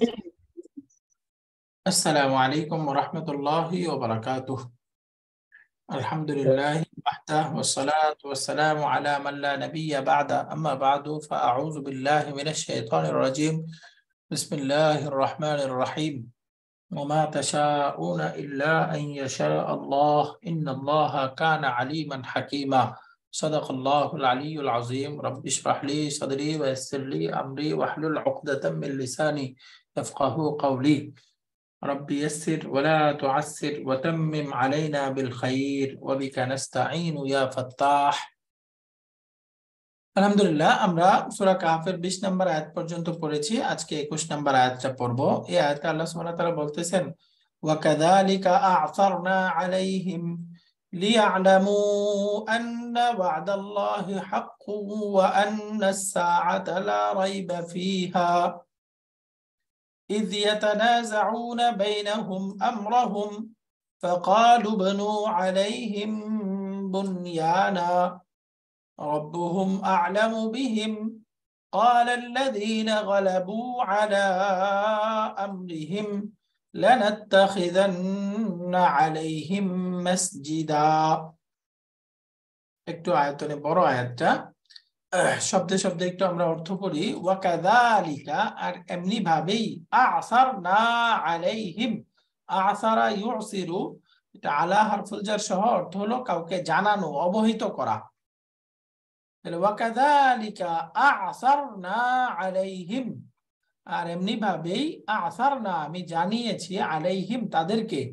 السلام عليكم ورحمة الله وبركاته. الحمد لله وحده والصلاة والسلام على من لا نبي بعد، أما بعد فأعوذ بالله من الشيطان الرجيم. بسم الله الرحمن الرحيم. وما تشاءون إلا أن يشاء الله إن الله كان عليما حكيما. صدق الله العلي العظيم. رب اشرح لي صدري ويسر لي أمري واحلل عقدة من لساني يفقهوا قولي. ربي يسر ولا تعسر وتمم علينا بالخير وبك نستعين يا فتاح. আলহামদুলিল্লাহ, আমরা সূরা কাহফের 20 নম্বর আয়াত পর্যন্ত পড়েছি। আজকে 21 নম্বর আয়াতটা পড়বো। এই আয়াতে আল্লাহ সুবহানাহু ওয়া তাআলা বলতেছেন, ওয়াকাযালিকা আ'সারনা আলাইহিম লিয়া'লামু আন্না ওয়া'দাল্লাহি হাক্কুন ওয়া আন্নাস সাআতা লা রাইবা ফিহা إذ يتنازعون بينهم أمرهم فقالوا ابنوا عليهم بنيانا ربهم أعلم بهم قال الذين غلبوا على أمرهم لنتخذن عليهم مسجدا। একটু আয়তনে বড় আয়াতটা, শব্দে শব্দে একটু আমরা অর্থ করি। ওয়াকাযালিকা, আর এমনি ভাবেই, আ'সারনা আলাইহিম, আ'সারা ইউসিরু, এটা আলা হারফুল জার সহ অর্থ হলো কাউকে জানানো, অবহিত করা। তাহলে ওয়াকাযালিকা আ'সারনা আলাইহিম, আর এমনি ভাবেই আ'সারনা, আমি জানিয়েছি, আলাইহিম, তাদেরকে,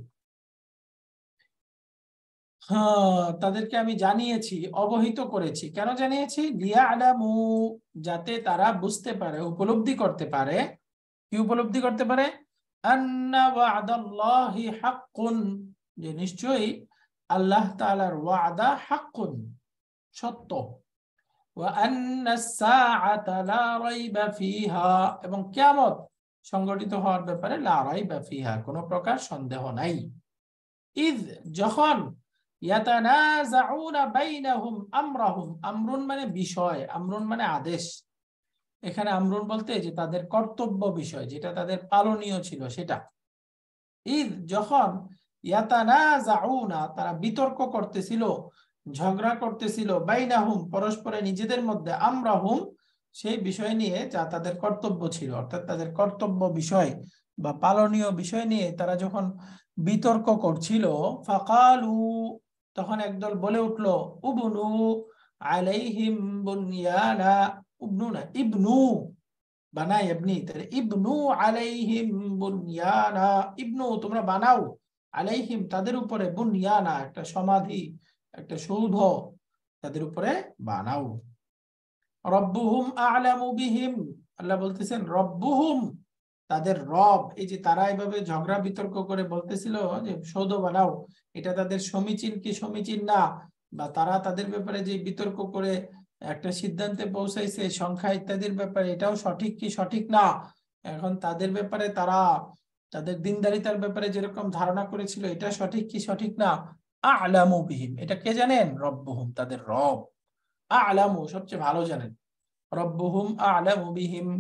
তাদেরকে আমি জানিয়েছি, অবহিত করেছি। কেন জানিয়েছি? লিয়া'লামু, যাতে তারা বুঝতে পারে, উপলব্ধি করতে পারে। কি উপলব্ধি করতে পারে? আন্না ওয়া'দাল্লাহি হাক্কুন, যে নিশ্চয়ই আল্লাহ তাআলার ওয়াদা হাক্কুন, সত্য। ওয়া আন্নাস সাআতা লা রাইবা ফিহা, এবং কিয়ামত সংঘটিত হওয়ার ব্যাপারে লা রাইবা ফিহা, কোনো প্রকার সন্দেহ নাই। ইয, যখন, ইয়াতানাযাউনা বাইনাহুম আমরাহুম, আমরুন মানে বিষয়, আমরুন মানে আদেশ। এখানে আমরুন বলতে যে তাদের কর্তব্য বিষয়, যেটা তাদের পালনীয় ছিল সেটা। ইয, যখন, ইয়াতানাযাউনা, তারা বিতর্ক করতেছিল, ঝগড়া করতেছিল, বাইনাহুম, পরস্পরে নিজেদের মধ্যে, আমরাহুম, সেই বিষয় নিয়ে যা তাদের কর্তব্য ছিল, অর্থাৎ তাদের কর্তব্য বিষয় বা পালনীয় বিষয় নিয়ে তারা যখন বিতর্ক করছিল, ফাকালু, তখন একদল বলে উঠলো, উবনু আলাইহিম বুনিয়ানা, উবনু না, ইবনু, বানাই আপনি, তাহলে ইবনু আলাইহিম বুনিয়ানা, ইবনু, তোমরা বানাও, আলাইহিম, তাদের উপরে, বুনিয়ানা, একটা সমাধি, একটা সৌধ তাদের উপরে বানাও। রব্বুহুম আ'লামু বিহিম, আল্লাহ বলতেছেন রব্বুহুম, তাদের রব। এই যে তারা এভাবে ঝগড়া বিতর্ক করে বলতেছিল যে সৌধ বানাও, এটা তাদের সমীচীন কি সমীচীন না, বা তারা তাদের ব্যাপারে যে বিতর্ক করে একটা সিদ্ধান্তে পৌঁছাইছে সংখ্যা ইত্যাদির ব্যাপারে, এটাও সঠিক কি সঠিক না। এখন তাদের ব্যাপারে তারা তাদের দিনদারিতার ব্যাপারে যেরকম ধারণা করেছিল, এটা সঠিক কি সঠিক না। আ'লামু বিহিম, এটা কে জানেন? রব্বুহুম, তাদের রব। আ'লামু, সবচেয়ে ভালো জানেন। রব্বুহুম আ'লামু বিহিম।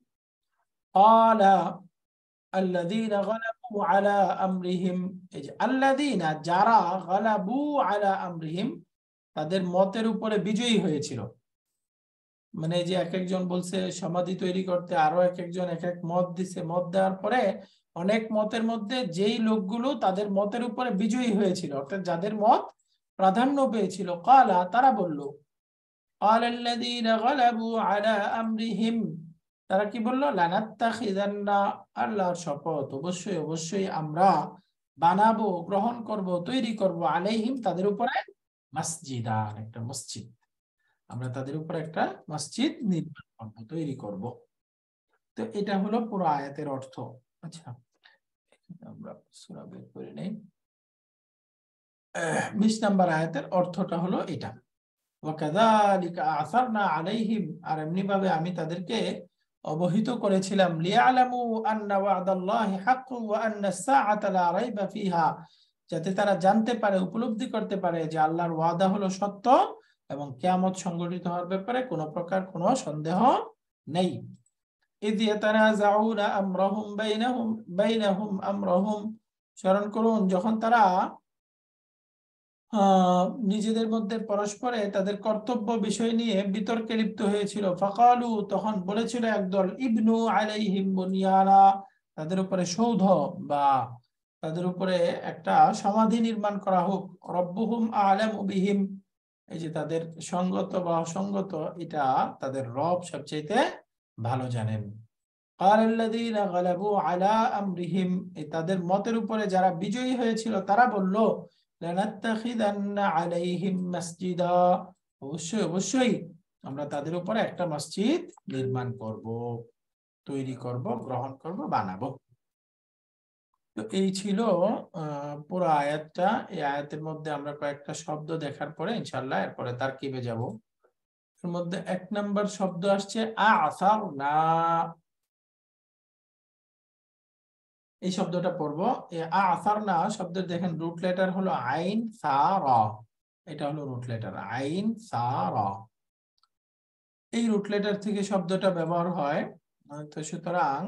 ক্বালা আল্লাযীনা গালাবু আলা আমরিহিম, এই যে আল্লাযীনা, যারা, গালাবু আলা আমরিহিম, তাদের মতের উপরে বিজয়ী হয়েছিল। মানে যে এক একজন বলছে সমাধি তৈরি করতে, আরো এক একজন এক এক মত দিছে, মত দেওয়ার পরে অনেক মতের মধ্যে যেই লোকগুলো তাদের মতের উপরে বিজয়ী হয়েছিল, অর্থাৎ যাদের মত প্রাধান্য পেয়েছিল, ক্বালা, তারা বলল, ক্বালাল্লাযীনা গালাবু আলা আমরিহিম, তারা কি বললো? লানাত্তাখিযান্না, আল্লাহর শপথ, অবশ্যই অবশ্যই আমরা বানাবো, গ্রহণ করব, তৈরি করব, আলাইহিম, তাদের উপরে, মসজিদান, একটা মসজিদ, আমরা তাদের উপর একটা মসজিদ নির্মাণ করব, তৈরি করব। তো এটা হলো পুরো আয়াতের অর্থ। আচ্ছা, আমরা সূরা বের করে নেই। 20 নম্বর আয়াতের অর্থটা হলো এটা, ওয়াকাযালিকা আ'সারনা আলাইহিম, আর এমনি ভাবে আমি তাদেরকে অবহিত করেছিলাম, লিয়া'লামু আন্না ওয়া'দাল্লাহি হাক্কুন ওয়া আন্নাস সাআতা লা রাইবা ফিহা, যাতে তারা জানতে পারে, উপলব্ধি করতে পারে যে আল্লাহর ওয়াদা হলো সত্য এবং কিয়ামত সংঘটিত হওয়ার ব্যাপারে কোনো প্রকার কোনো সন্দেহ নেই। ইয ইয়াতানাযাউনা আমরাহুম বাইনাহুম আমরাহুম, স্মরণ করুন যখন তারা নিজেদের মধ্যে পরস্পরে তাদের কর্তব্য বিষয় নিয়ে বিতর্কে লিপ্ত হয়েছিল। ফাকালু, তখন বলেছিল একদল, ইবনু আলাইহিম বুনিয়ানা, তাদের উপরে সৌধ বা তাদের উপরে একটা সমাধি নির্মাণ করা হোক। রব্বুহুম আ'লামু বিহিম, এই যে তাদের সঙ্গত বা অসঙ্গত, এটা তাদের রব সবচেয়ে ভালো জানেন। ক্বালাল্লাযীনা গালাবু আলা আমরিহিম, তাদের মতের উপরে যারা বিজয়ী হয়েছিল তারা বলল, লানাত্তাখিযান্না আলাইহিম মাসজিদা, অবশ্যই অবশ্যই আমরা তাদের উপরে একটা মসজিদ নির্মাণ করব, তৈরি করব, গ্রহণ করব, বানাবো। তো এই ছিল পুরো আয়াতটা। এই আয়াতের মধ্যে আমরা কয়েকটা শব্দ দেখার পরে ইনশাআল্লাহ এরপরে তারকিবে যাব। এর মধ্যে 1 নাম্বার শব্দ আসছে আ'সারনা, এই শব্দটা পড়বো। আ'সারনা শব্দের দেখেন রুট লেটার হলো আইন সা র, এটা হলো রুট লেটার আইন সা র। এই রুট লেটার থেকে শব্দটা ব্যবহার হয়। তো সুতরাং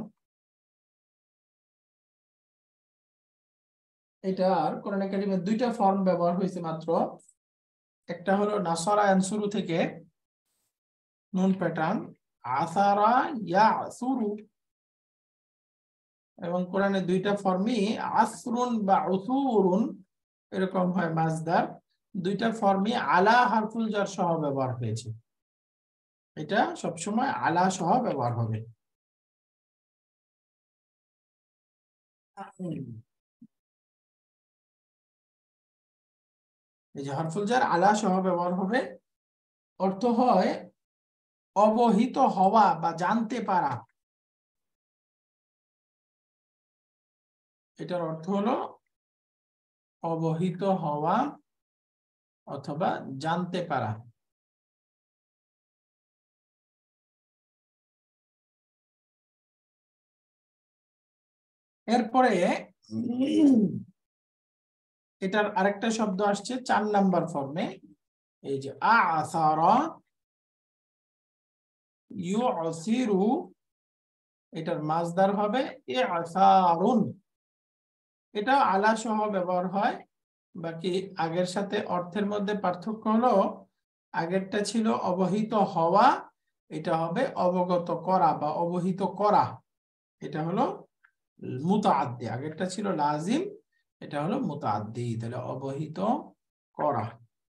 এটার কোরআন কারীমে দুইটা ফর্ম ব্যবহার হয়েছে মাত্র। একটা হলো নাসারা ইয়ানসুরু থেকে নুন প্যাটার্ন, আসারা ইয়াসুরু, এবং কোরআনে দুইটা ফর্মই আসরুন বা উসুরুন এরকম হয় মাজদার। দুইটা ফর্মই আলা হারফুল জার সহ ব্যবহার হয়েছে। এটা সবসময় আলা সহ ব্যবহার হবে। এই যে হারফুল জার আলা সহ ব্যবহার হবে, অর্থ হয় অবহিত হওয়া বা জানতে পারা। এটার অর্থ হলো অবহিত হওয়া অথবা জানতে পারা। এরপরে এটার আরেকটা শব্দ আসছে 4 নাম্বার ফর্মে, এই যে আ'সারা ইউ'সিরু, এটার মাজদার হবে ই'সারুন। এটা আলা সহ ব্যবহার হয়। বাকি আগের সাথে অর্থের মধ্যে পার্থক্য হলো, আগেরটা ছিল অবহিত হওয়া, এটা হবে অবগত করা বা অবহিত করা। এটা হলো মুতাআদ্দি, আগেরটা ছিল লাজিম, এটা হলো মুতাআদ্দি, তাহলে অবহিত করা।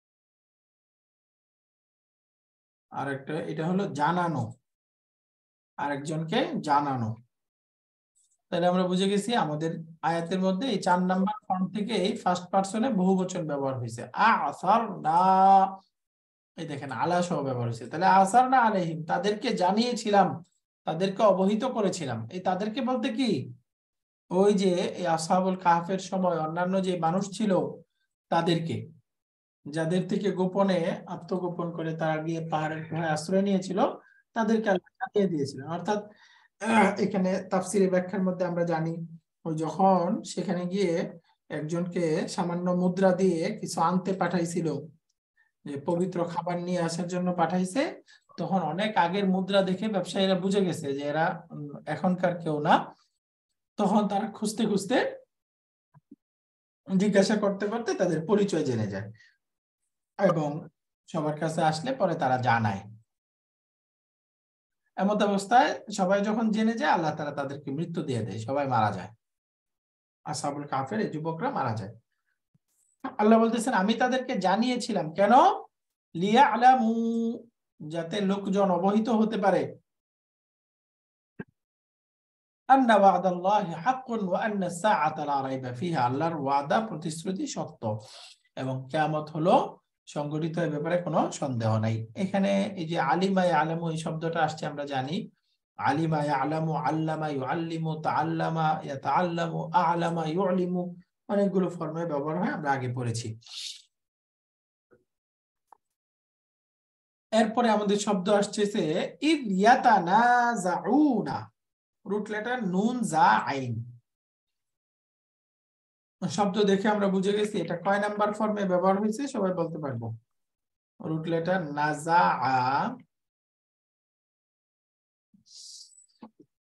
আর একটা এটা হলো জানানো, আরেকজনকে জানানো। তাহলে আমরা বুঝে গেছি আমাদের আয়াতের মধ্যে এই 4 নাম্বার ফর্ম থেকে এই ফার্স্ট পারসনে বহুবচন ব্যবহার হয়েছে। আ'সারনা, এই দেখেন আলা সহ ব্যবহার হয়েছে। তাহলে আ'সারনা আলাইহিম, তাদেরকে জানিয়েছিলাম, তাদেরকে অবহিত করেছিলাম। এই তাদেরকে বলতে কি, ওই যে এই আসহাবুল কাহফের সময় অন্যান্য যে মানুষ ছিল তাদেরকে, যাদের থেকে গোপনে আত্মগোপন করে তারা গিয়ে পাহাড়ের গুহায় আশ্রয় নিয়েছিল, তাদেরকে আল্লাহ জানিয়ে দিয়েছিলেন। অর্থাৎ এখানে তাফসিরে ব্যাখ্যার মধ্যে আমরা জানি, ওই যখন সেখানে গিয়ে একজনকে সামান্য মুদ্রা দিয়ে কিছু আনতে পাঠাইছিল, যে পবিত্র খাবার নিয়ে আসার জন্য পাঠাইছে, তখন অনেক আগের মুদ্রা দেখে ব্যবসায়ীরা বুঝে গেছে যে এরা এখনকার কেউ না। তখন তারা খুঁজতে খুঁজতে, জিজ্ঞাসা করতে করতে তাদের পরিচয় জেনে যায়, এবং সবার কাছে আসলে পরে তারা জানায়। এমত অবস্থায় সবাই যখন জেনে যায়, আল্লাহ তাআলা তাদেরকে মৃত্যু দিয়ে দেয়, সবাই মারা যায়। আসহাবুল কাহফের এই যুবকরা মারা যায়। আল্লাহ বলতেছেন আমি তাদেরকে জানিয়েছিলাম, কেন? লিয়া'লামু, যাতে লোকজন অবহিত হতে পারে, আন্না ওয়া'দাল্লাহি হাক্কুন ওয়া আন্না আস-সাআতা লা রাইবা ফিহা, আল্লাহর ওয়াদা প্রতিশ্রুতি সত্য এবং কিয়ামত হলো সংঘটিত, এই ব্যাপারে কোনো সন্দেহ নাই। এখানে এই যে আলিমা ইয়ালামু এই শব্দটা আসছে আমরা জানি, আলিমা ইয়ালামু, আল্লামা ইউআল্লিমু, তাআল্লামা ইয়াতাআল্লামু, আ'লামা ইউ'লিমু, অনেকগুলো ফর্মে ব্যবহার হয়, আমরা আগে পড়েছি। এরপরে আমাদের শব্দ আসছে ইদ ইয়াতানাযাউনা, রুট লেটার নুন জা আইন। শব্দ দেখে আমরা বুঝে গেছি এটা কয় নাম্বার ফর্মে ব্যবহার হয়েছে, সবাই বলতে পারবো। রুট লেটার নাজা,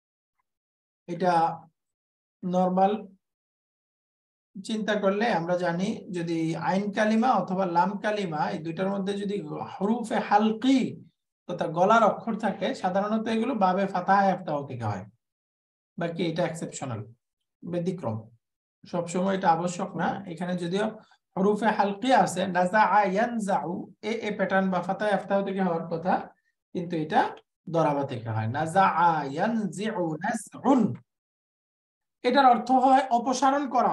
এটা নরমাল চিন্তা করলে আমরা জানি যদি আইন কালিমা অথবা লাম কালিমা এই দুইটার মধ্যে যদি হরুফে হালকি তথা গলার অক্ষর থাকে সাধারণত এগুলো বাবে ফাতাহা ইফতাহ থেকে হয়। বাকি এটা এক্সেপশনাল, ব্যতিক্রম, সবসময় এটা আবশ্যক না। এখানে যদিও হরুফে হালকি আছে নাযাআ ইয়ানযাউ এ প্যাটার্ন বা ফাতাহা ইফতাহ থেকে হওয়ার কথা, কিন্তু এটা দরাবা থেকে হয়। নাযাআ ইয়ানযিউ নাযউন, এটার অর্থ হয় অপসারণ করা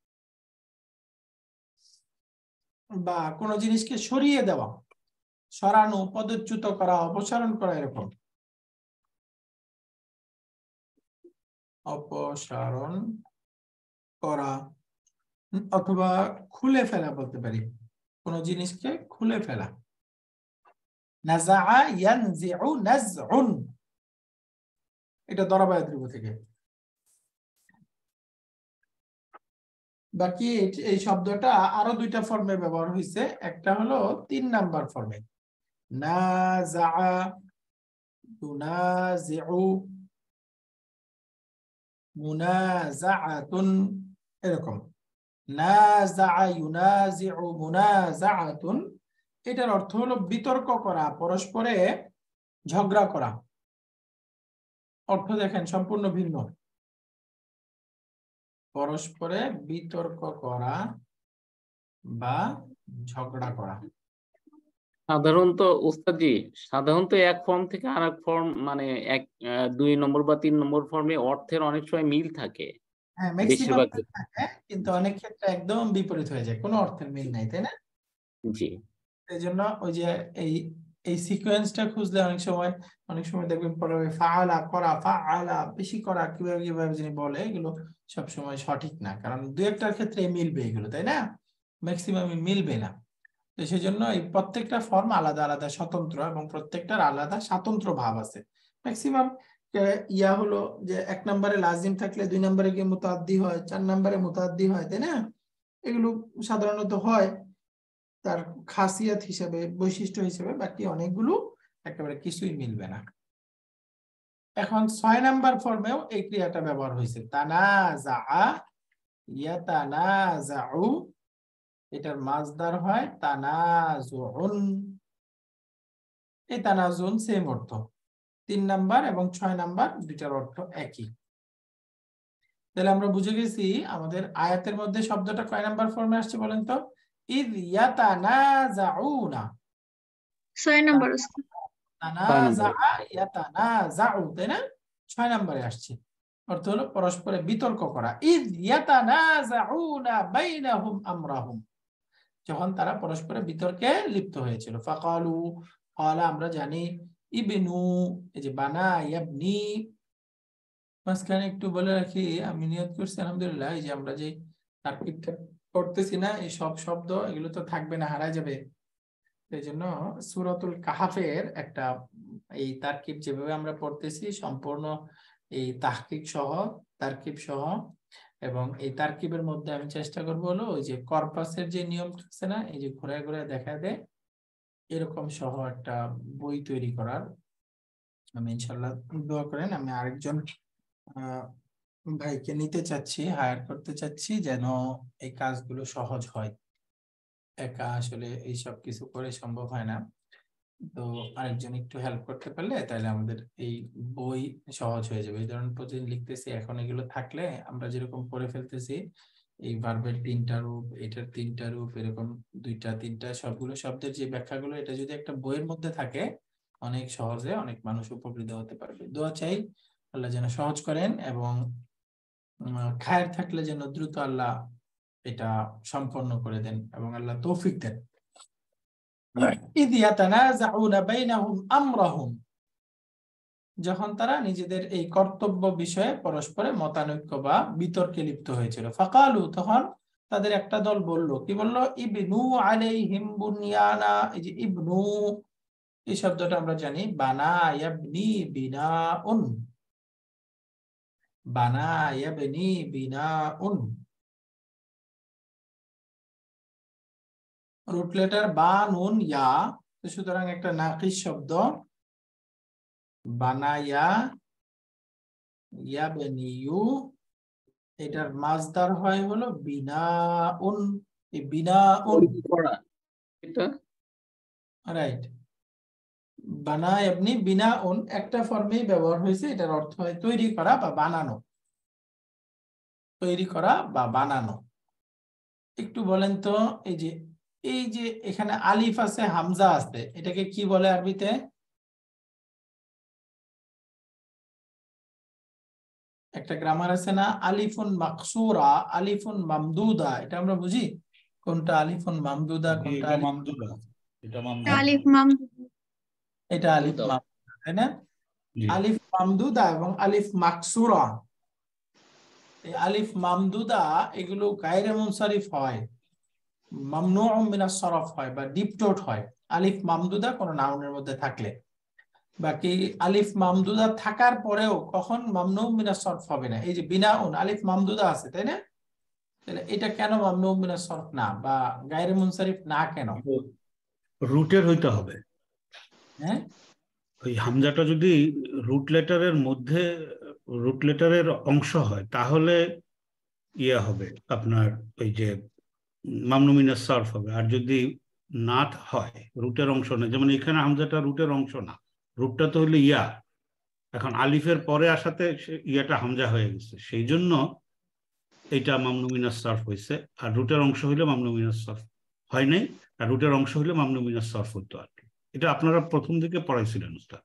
বা কোনো জিনিসকে সরিয়ে দেওয়া, সরানো, পদচ্যুত করা, অপসারণ করা, এরকম অপসারণ করা অথবা খুলে ফেলা বলতে পারি, কোনো জিনিসকে খুলে ফেলা। নাযাআ ইয়ানযিউ নাযউন, এটা দরাবায় ধ্রুব থেকে। বাকি এই শব্দটা আরো দুইটা ফর্মে ব্যবহার হয়েছে, একটা হলো 3 নাম্বার ফর্মে, নাযাআ তুনাযিউ মুনাযাআতুন, এরকম নাযাআ ইউনাযিউ মুনাযাআতুন। এটার অর্থ হলো বিতর্ক করা, পরস্পরে ঝগড়া করা। অর্থ দেখেন সম্পূর্ণ ভিন্ন, পরস্পরে বিতর্ক করা বা ঝগড়া করা। সাধারণত উস্তাদজি, সাধারণত এক ফর্ম থেকে আরেক ফর্ম মানে এক 2 নম্বর বা 3 নম্বর ফর্মে অর্থের অনেক সময় মিল থাকে হ্যাঁ, ম্যাক্সিমাম বেশিরভাগ। থাকে, কিন্তু অনেক ক্ষেত্রে একদম বিপরীত হয়ে যায়, কোনো অর্থের মিল নাই, তাই না? জি এই জন্য ওই যে এই এই সিকোয়েন্সটা খুঁজলে অনেক সময় দেখবেন পরে ওই ফাআলা করা, ফাআলা বেশি করা, কিভাবে কিভাবে যিনি বলে, এগুলো সব সময় সঠিক না, কারণ দু একটার ক্ষেত্রে মিলবে এগুলো, তাই না? ম্যাক্সিমাম মিলবে না। তো সেই জন্য এই প্রত্যেকটা ফর্ম আলাদা আলাদা স্বতন্ত্র এবং প্রত্যেকটার আলাদা স্বাতন্ত্র ভাব আছে। ম্যাক্সিমাম ইয়া হলো যে 1 নম্বরে লাজিম থাকলে 2 নম্বরে গিয়ে মুতাআদ্দি হয়, 4 নম্বরে মুতাআদ্দি হয়, তাই না? এগুলো সাধারণত হয় তার খাসিয়াত হিসেবে, বৈশিষ্ট্য হিসেবে। বাকি অনেকগুলো একেবারে কিছুই মিলবে না। এখন 6 নাম্বার ফর্মেও এই ক্রিয়াটা ব্যবহার হয়েছে, তানাযাআ ইয়াতানাযাউ, এটার মাজদার হয় তানাযুউন। এই তানাযুন সেম অর্থ, 3 নাম্বার এবং 6 নাম্বার দুইটার অর্থ একই। তাহলে আমরা বুঝে গেছি আমাদের আয়াতের মধ্যে শব্দটা কয় নাম্বার ফর্মে আসছে বলেন তো? ইয ইয়াতানাযাউনা, 6 নম্বর উস্তাদ। তানাযাআ ইয়াতানাযাউ, তাই না? 6 নম্বরে আসছে, অর্থ হলো পরস্পরে বিতর্ক করা। ইয ইয়াতানাযাউনা বাইনাহুম আমরাহুম, যখন তারা পরস্পরে বিতর্কে লিপ্ত হয়েছিল। ফাকালু, ক্বালা আমরা জানি, ইবনু, এই যে বানা ইয়াবনি। মাঝখানে একটু বলে রাখি, আমি নিয়ত করছি আলহামদুলিল্লাহ এই যে আমরা যে তারকিবটা করতেছি না, এই সব শব্দ এগুলো তো থাকবে না, হারায় যাবে। এই জন্য সূরাতুল কাহাফের একটা এই তারকিব যেভাবে আমরা পড়তেছি সম্পূর্ণ এই তাহকিক সহ, তারকিব সহ, এবং এই তারকিবের মধ্যে আমি চেষ্টা করব হলো ওই যে কর্পাসের যে নিয়ম আছে না, এই যে ঘুরে ঘুরে দেখা দেয়, এরকম সহ একটা বই তৈরি করার। আমি ইনশাল্লাহ, দোয়া করেন, আমি আরেকজন ভাইকে নিতে চাচ্ছি, হায়ার করতে চাচ্ছি, যেন এই কাজগুলো সহজ হয়। একা আসলে এই সব কিছু করে সম্ভব হয় না। তো আরেকজন একটু হেল্প করতে পারলে তাহলে আমাদের এই বই সহজ হয়ে যাবে। এই ধরনের প্রতিদিন লিখতেছি, এখন এগুলো থাকলে আমরা যেরকম পড়ে ফেলতেছি, এই ভার্বের 3টা রূপ, এটার 3টা রূপ, এরকম 2টা 3টা সবগুলো শব্দের যে ব্যাখ্যাগুলো, এটা যদি একটা বইয়ের মধ্যে থাকে, অনেক সহজে অনেক মানুষ উপকৃত হতে পারবে। দোয়া চাই আল্লাহ যেন সহজ করেন, এবং খায়ের থাকলে যেন দ্রুত আল্লাহ এটা সম্পন্ন করে দেন এবং আল্লাহ তৌফিক দেন। ইয ইয়াতানাযাউনা বাইনাহুম আমরাহুম, যখন তারা নিজেদের এই কর্তব্য বিষয়ে পরস্পরে মতানৈক্য বা বিতর্কে লিপ্ত হয়েছিল। ফাকালু, তখন তাদের একটা দল বলল, কি বলল? ইবনু আলাইহিম বুনিয়ানা। এই যে ইবনু, এই শব্দটা আমরা জানি বানা ইয়াবনি বিনাউন, বানা ইয়াবনি বিনাউন, রুট লেটার বা নুন ইয়া, সুতরাং একটা নাকিস শব্দ। বানায়া ইয়াবনিয়ু এটার মাসদার হয় হলো বিনাউন। এই বিনাউন, তৈরি করা, এটা রাইট, বানা এমনি বিনাউন একটা ফর্মেই ব্যবহার হয়েছে, এটার অর্থ হয় তৈরি করা বা বানানো, তৈরি করা বা বানানো। একটু বলেন তো, এই যে এখানে আলিফ আছে, হামজা আছে, এটাকে কি বলে আরবিতে? একটা গ্রামার আছে না, আলিফুন মাকসুরা, আলিফুন মামদুদা, এটা আমরা বুঝি কোনটা আলিফুন মামদুদা, কোনটা এটা আলিফ, মামদুদা, এটা হ্যাঁ? মামদুদা। আলিফ মামদুদ। এটা আলিফ মামদুদা। মামদুদা, তাই না? জি। আলিফ মামদুদা এবং আলিফ মাকসুরা, এই আলিফ মামদুদা এগুলো গায়রে মুনসারিফ হয়, মামনুউ মিনাস সরফ হয় বা ডিপটোট হয় আলিফ মামদুদা কোন নাউনের মধ্যে থাকলে। বাকি আলিফ মামদুদা থাকার পরেও কখন মামনুউ মিনাস সরফ হবে না। এই যে বিনাউন আলিফ মামদুদা আছে, তাই না? তাহলে এটা কেন মামনুউ মিনাস সরফ না বা গায়রে মুনসারিফ না কেন? রুটের হইতে হবে। হ্যাঁ, ওই হামজাটা যদি রুট লেটারের অংশ হয় তাহলে ইয়ে হবে আপনার, ওই যে মামনু মিনাস সারফ হবে। আর যদি না হয়, রুটের অংশ না, যেমন এখানে হামজাটা রুটের অংশ না, রুটটা তো হলো ইয়া, এখন আলিফের পরে আসাতে ইয়াটা হামজা হয়ে গেছে, সেই জন্য এটা মামনু মিনাস সারফ হয়েছে। আর রুটের অংশ হইলে মামনু মিনাস সারফ হয় নাই, আর রুটের অংশ হইলে মামনু মিনাস সারফ হতো আর কি। এটা আপনারা প্রথম দিকে পড়াইছিলেন উস্তাদ।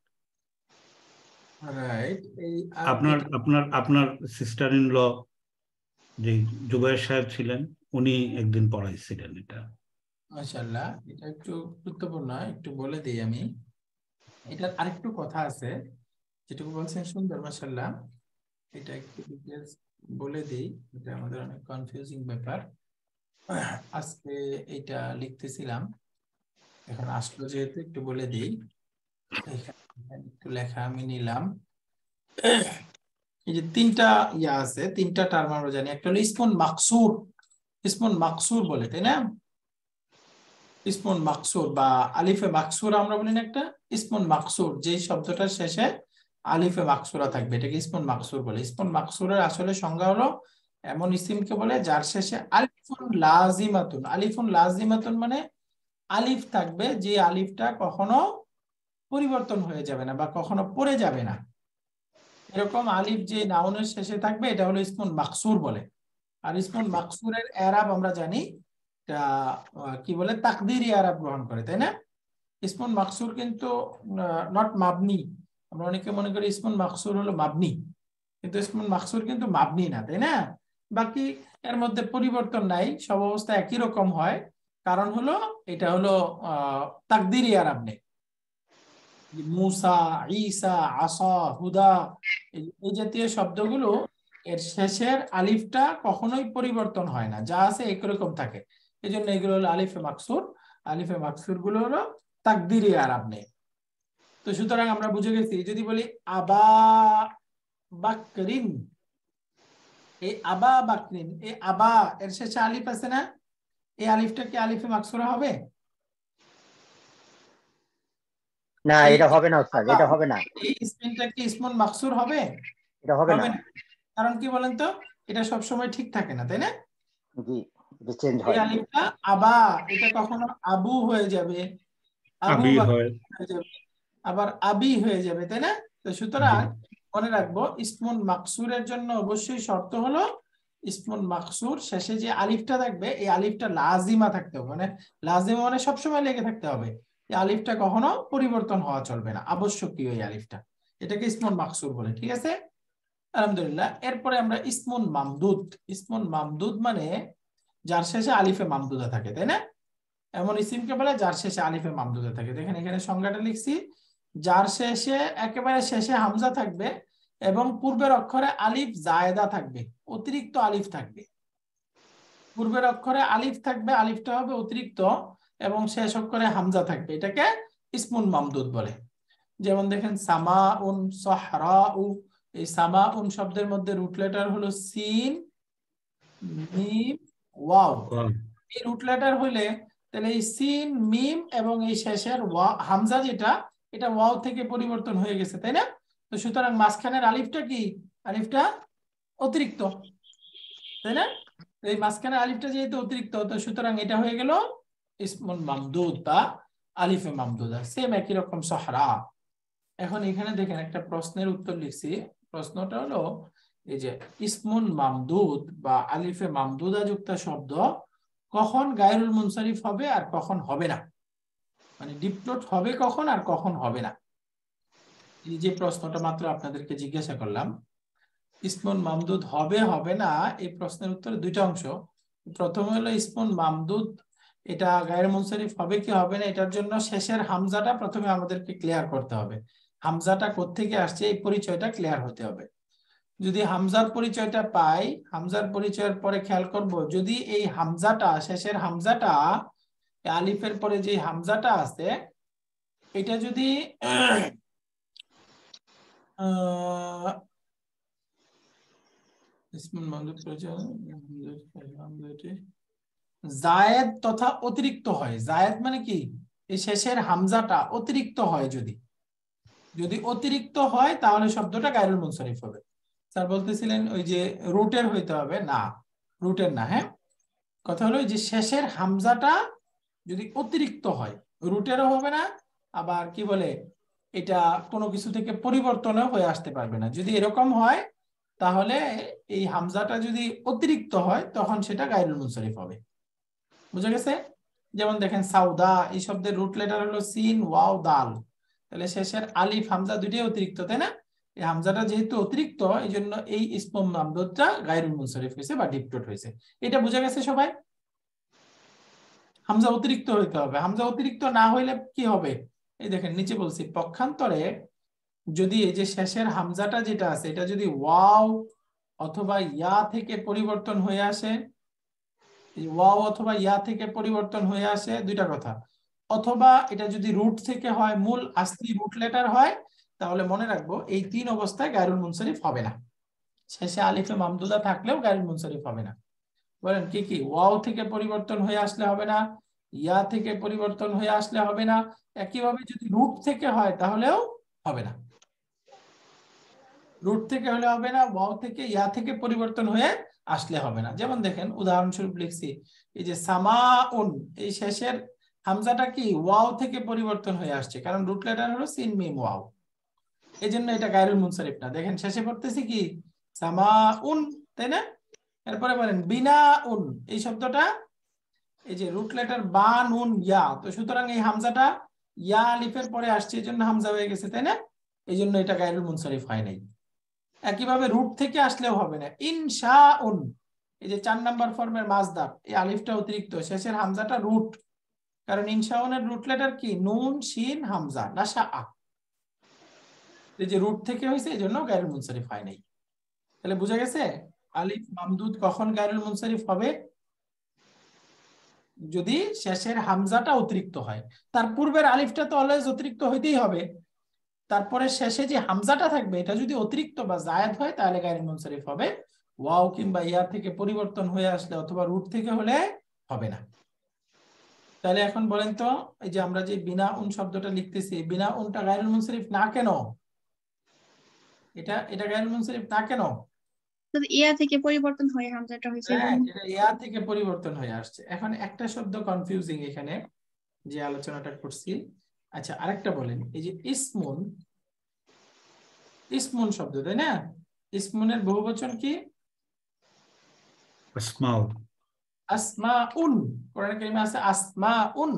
রাইট। এই আপনার এটা আপনার আপনার সিস্টার ইন ল যে জুবাইর সাহেব ছিলেন, উনি একদিন পড়াইছিলেন এটা। মাশাআল্লাহ, এটা একটু গুরুত্বপূর্ণ, একটু বলে দিই আমি। এটার আরেকটু কথা আছে, যেটুকু বলছেন সুন্দর, মাশাআল্লাহ। এটা একটু ডিটেলস বলে দিই, এটা আমাদের অনেক কনফিউজিং ব্যাপার। আজকে এটা লিখতেছিলাম, এখন আসলো যেহেতু একটু বলে দিই। এখানে একটু লেখা আমি নিলাম। এই যে তিনটা ইয়া আছে, তিনটা টার্ম আমরা জানি। একটা হলো ইসমুন মাকসুর, ইসমুন মাকসুর বলে, তাই না? ইসমুন মাকসুর বা আলিফে মাকসুরা আমরা বলি না একটা, ইসমুন মাকসুর যে শব্দটার শেষে আলিফে মাকসুরা থাকবে, এটাকে ইসমুন মাকসুর বলে। ইসমুন মাকসুরের আসলে সংজ্ঞা হলো এমন ইসিমকে বলে যার শেষে আলিফুন লাজিমাতুন। আলিফুন লাজিমাতুন মানে আলিফ থাকবে, যে আলিফটা কখনো পরিবর্তন হয়ে যাবে না বা কখনো পড়ে যাবে না, এরকম আলিফ যে নাউনের শেষে থাকবে, এটা হলো ইসমুন মাকসুর বলে। আর ইসমুন মাকসুরের এরাব আমরা জানি, এটা কি বলে, তাকদিরি এরাব গ্রহণ করে, তাই না? ইসমুন মাকসুর কিন্তু নট মাবনি। আমরা অনেকে মনে করি ইসমুন মাকসুর হলো মাবনি, কিন্তু ইসমুন মাকসুর কিন্তু মাবনি না, তাই না? বাকি এর মধ্যে পরিবর্তন নাই, সব অবস্থা একই রকম হয়। কারণ হলো এটা হলো তাকদিরি এরাব নেই। মুসা, ঈসা, আসা, হুদা, এই জাতীয় শব্দগুলো এর শেষের আলিফটা কখনোই পরিবর্তন হয় না, যা আছে একরকম থাকে। এই জন্য এগুলো হলো আলিফে মাকসুর। আলিফে মাকসুর গুলো হলো তাকদিরি আরাব নেই। তো সুতরাং আমরা বুঝে গেছি, যদি বলি আবা বাকরিন, এই আবা বাকরিন, এই আবা এর শেষে আলিফ আছে না, এই আলিফটা কি আলিফে মাকসুরা হবে? না, এই এটা হবে না উস্তাদ, আবা, এটা হবে না, এই স্পেলটা কি ইসমুন মাকসুর হবে? এটা হবে না। হবে না। কারণ কি বলেন তো, এটা সবসময় ঠিক থাকে না, তাই না? জি, এটা চেঞ্জ এই হয়। আলিফটা আবা, এটা কখনো আবু হয়ে যাবে, আবু আবি বাকর হয়। হয়ে যাবে, আবার আবি হয়ে যাবে, তাই না? তো জি। সুতরাং মনে রাখবো, ইসমুন মাকসুরের জন্য অবশ্যই শর্ত হলো ইসমুন মাকসুর শেষে যে আলিফটা থাকবে, এই আলিফটা লাজিমা থাকতে হবে, মানে লাজিমা মানে সবসময় লেগে থাকতে হবে। এই আলিফটা কখনো পরিবর্তন হওয়া চলবে না, আবশ্যকীয় এই আলিফটা, এটাকে ইসমুন মাকসুর বলে। ঠিক আছে, আলহামদুলিল্লাহ। এরপরে আমরা ইসমুন মামদুদ। ইসমুন মামদুদ মানে যার শেষে আলিফে মামদুদা থাকে, তাই না? এমন ইসিমকে বলে যার শেষে আলিফে মামদুদা থাকে। দেখেন এখানে সংজ্ঞাটা লিখছি, যার শেষে একেবারে শেষে হামজা থাকবে এবং পূর্বের অক্ষরে আলিফ জায়েদা থাকবে, অতিরিক্ত আলিফ থাকবে। পূর্বের অক্ষরে আলিফ থাকবে, আলিফটা হবে অতিরিক্ত, এবং শেষ অক্ষরে হামজা থাকবে, এটাকে ইসমুন মামদুদ বলে। যেমন দেখেন সামাউন, সাহরাউ, এই সামাউন শব্দের মধ্যে রুট লেটার হলো সিন, মিম, ওয়াও। এই রুট লেটার হইলে তাহলে এই সিন, মিম এবং এই শেষের হামজা যেটা, এটা ওয়াও থেকে পরিবর্তন হয়ে গেছে, তাই না? তো সুতরাং মাঝখানের আলিফটা কি আলিফটা অতিরিক্ত, তাই না? এই মাঝখানে আলিফটা যেহেতু অতিরিক্ত, তো সুতরাং এটা হয়ে গেল ইসমুল মামদুদ বা আলিফে মামদুদা, সেম একই রকম সহরা। এখন এখানে দেখেন একটা প্রশ্নের উত্তর লিখছি। প্রশ্নটা হলো এই যে ইসমুল মামদুদ বা আলিফে মামদুদা যুক্ত শব্দ কখন গায়রুল মুনসারিফ হবে আর কখন হবে না, মানে ডিপটোট হবে কখন আর কখন হবে না। এই যে প্রশ্নটা মাত্র আপনাদেরকে জিজ্ঞাসা করলাম, ইসমুল মামদুদ হবে হবে না, এই প্রশ্নের উত্তরে দুইটা অংশ। প্রথম হলো ইসমুল মামদুদ এটা গায়রুল মুনসারিফ হবে কি হবে না, এটার জন্য শেষের হামজাটা প্রথমে আমাদেরকে ক্লিয়ার করতে হবে। হামজাটা কোত্থেকে আসছে এই পরিচয়টা ক্লিয়ার হতে হবে। যদি হামজার পরিচয়টা পাই, হামজার পরিচয়ের পরে খেয়াল করব যদি এই হামজাটা, শেষের হামজাটা, আলিফের পরে যে হামজাটা আছে এটা যদি জায়েদ তথা অতিরিক্ত হয়। জায়েদ মানে কি, এই শেষের হামজাটা অতিরিক্ত হয়, যদি অতিরিক্ত হয় তাহলে শব্দটা গায়রুল মুনসারিফ হবে। স্যার বলতেছিলেন ওই যে রুটের হইতে হবে, না রুটের না। হ্যাঁ, কথা হলো যে শেষের হামজাটা যদি অতিরিক্ত হয়, রুটেরও হবে না, আবার কি বলে এটা কোনো কিছু থেকে পরিবর্তনও হয়ে আসতে পারবে না। যদি এরকম হয় তাহলে এই হামজাটা যদি অতিরিক্ত হয় তখন সেটা গায়রুল মুনসারিফ হবে। বুঝা গেছে? যেমন দেখেন সাউদা, এই শব্দের রুট লেটার হলো সিন ওয়াও দাল, তাহলে শেষের আলিফ হামজা দুইটাই অতিরিক্ত, তাই না? এই হামজাটা যেহেতু অতিরিক্ত, এই জন্য এই ইসমুল মামদুদটা গায়রুল মুনসারিফ হয়েছে বা ডিপটোট হয়েছে। এটা বুঝা গেছে সবাই? হামজা অতিরিক্ত হইতে হবে, হামজা অতিরিক্ত না হইলে কি হবে? এই দেখেন নিচে বলছি, পক্ষান্তরে যদি এই যে শেষের হামজাটা যেটা আছে এটা যদি ওয়াও অথবা ইয়া থেকে পরিবর্তন হয়ে আসে, ওয়াও অথবা ইয়া থেকে পরিবর্তন হয়ে আসে, দুইটা কথা, অথবা এটা যদি রুট থেকে হয়, মূল আসলি রুট লেটার হয়, তাহলে মনে রাখবো এই তিন অবস্থায় গায়রুল মুনসারিফ হবে না। শেষে আলিফে মামদুদা থাকলেও গায়রুল মুনসারিফ হবে না। বলেন কি কি? ওয়াও থেকে পরিবর্তন হয়ে আসলে হবে না, ইয়া থেকে পরিবর্তন হয়ে আসলে হবে না, একইভাবে যদি রুট থেকে হয় তাহলেও হবে না। রুট থেকে হলে হবে না, ওয়াও থেকে ইয়া থেকে পরিবর্তন হয়ে আসলে হবে না। যেমন দেখেন উদাহরণস্বরূপ লিখছি, এই যে সামাউন, এই শেষের হামজাটা কি ওয়াও থেকে পরিবর্তন হয়ে আসছে, কারণ রুট লেটার হলো সিন মিম ওয়াও, এই জন্য এটা গায়রুল মুনসারিফ না। দেখেন শেষে পড়তেছি কি সামাউন, তাই না? এরপরে বলেন বিনাউন, এই শব্দটা এই যে রুট লেটার বা নুন ইয়া, তো সুতরাং এই হামজাটা ইয়া আলিফের পরে আসছে, এই জন্য হামজা হয়ে গেছে, তাই না? এই জন্য এটা গায়রুল মুনসারিফ হয় নাই। একইভাবে রুট থেকে আসলেও হবে না। ইনশাউন, এই যে 4 নাম্বার ফর্মের মাসদার, এই আলিফটা অতিরিক্ত, শেষের হামজাটা রুট, কারণ ইনশাউনের রুট লেটার কি নুন শিন হামজা নাশা আ, এই যে রুট থেকে হয়েছে এই জন্য গায়রুল মুনসারিফ হয় নাই। তাহলে বুঝা গেছে আলিফ মামদুদ কখন গায়রুল মুনসারিফ হবে? যদি শেষের হামজাটা অতিরিক্ত হয়। তার পূর্বের আলিফটা তো অলওয়েজ অতিরিক্ত হইতেই হবে, তারপরে শেষে যে হামজাটা থাকবে এটা যদি অতিরিক্ত বা জায়েদ হয় তাহলে গায়রুল মুনসারিফ হবে। ওয়াও কিংবা ইয়া থেকে পরিবর্তন হয়ে আসলে অথবা রুট থেকে হলে হবে না। তাহলে এখন বলেন তো, এই যে আমরা যে বিনা উন শব্দটা লিখতেছি, বিনা উনটা গায়রুল মুনসারিফ না কেন? এটা গায়রুল মুনসারিফ না কেন? ইয়া থেকে পরিবর্তন হয়ে হামজাটা হয়েছে হ্যাঁ, এটা ইয়া থেকে পরিবর্তন হয়ে আসছে। এখন একটা শব্দ কনফিউজিং এখানে যে আলোচনাটা করছি। আচ্ছা আরেকটা বলেন, এই যে ইসমুন, ইসমুন শব্দ, তাই না? ইসমুনের বহুবচন কি? আসমাউ। আসমাউন, কোরআন কারিমে আছে আসমাউন।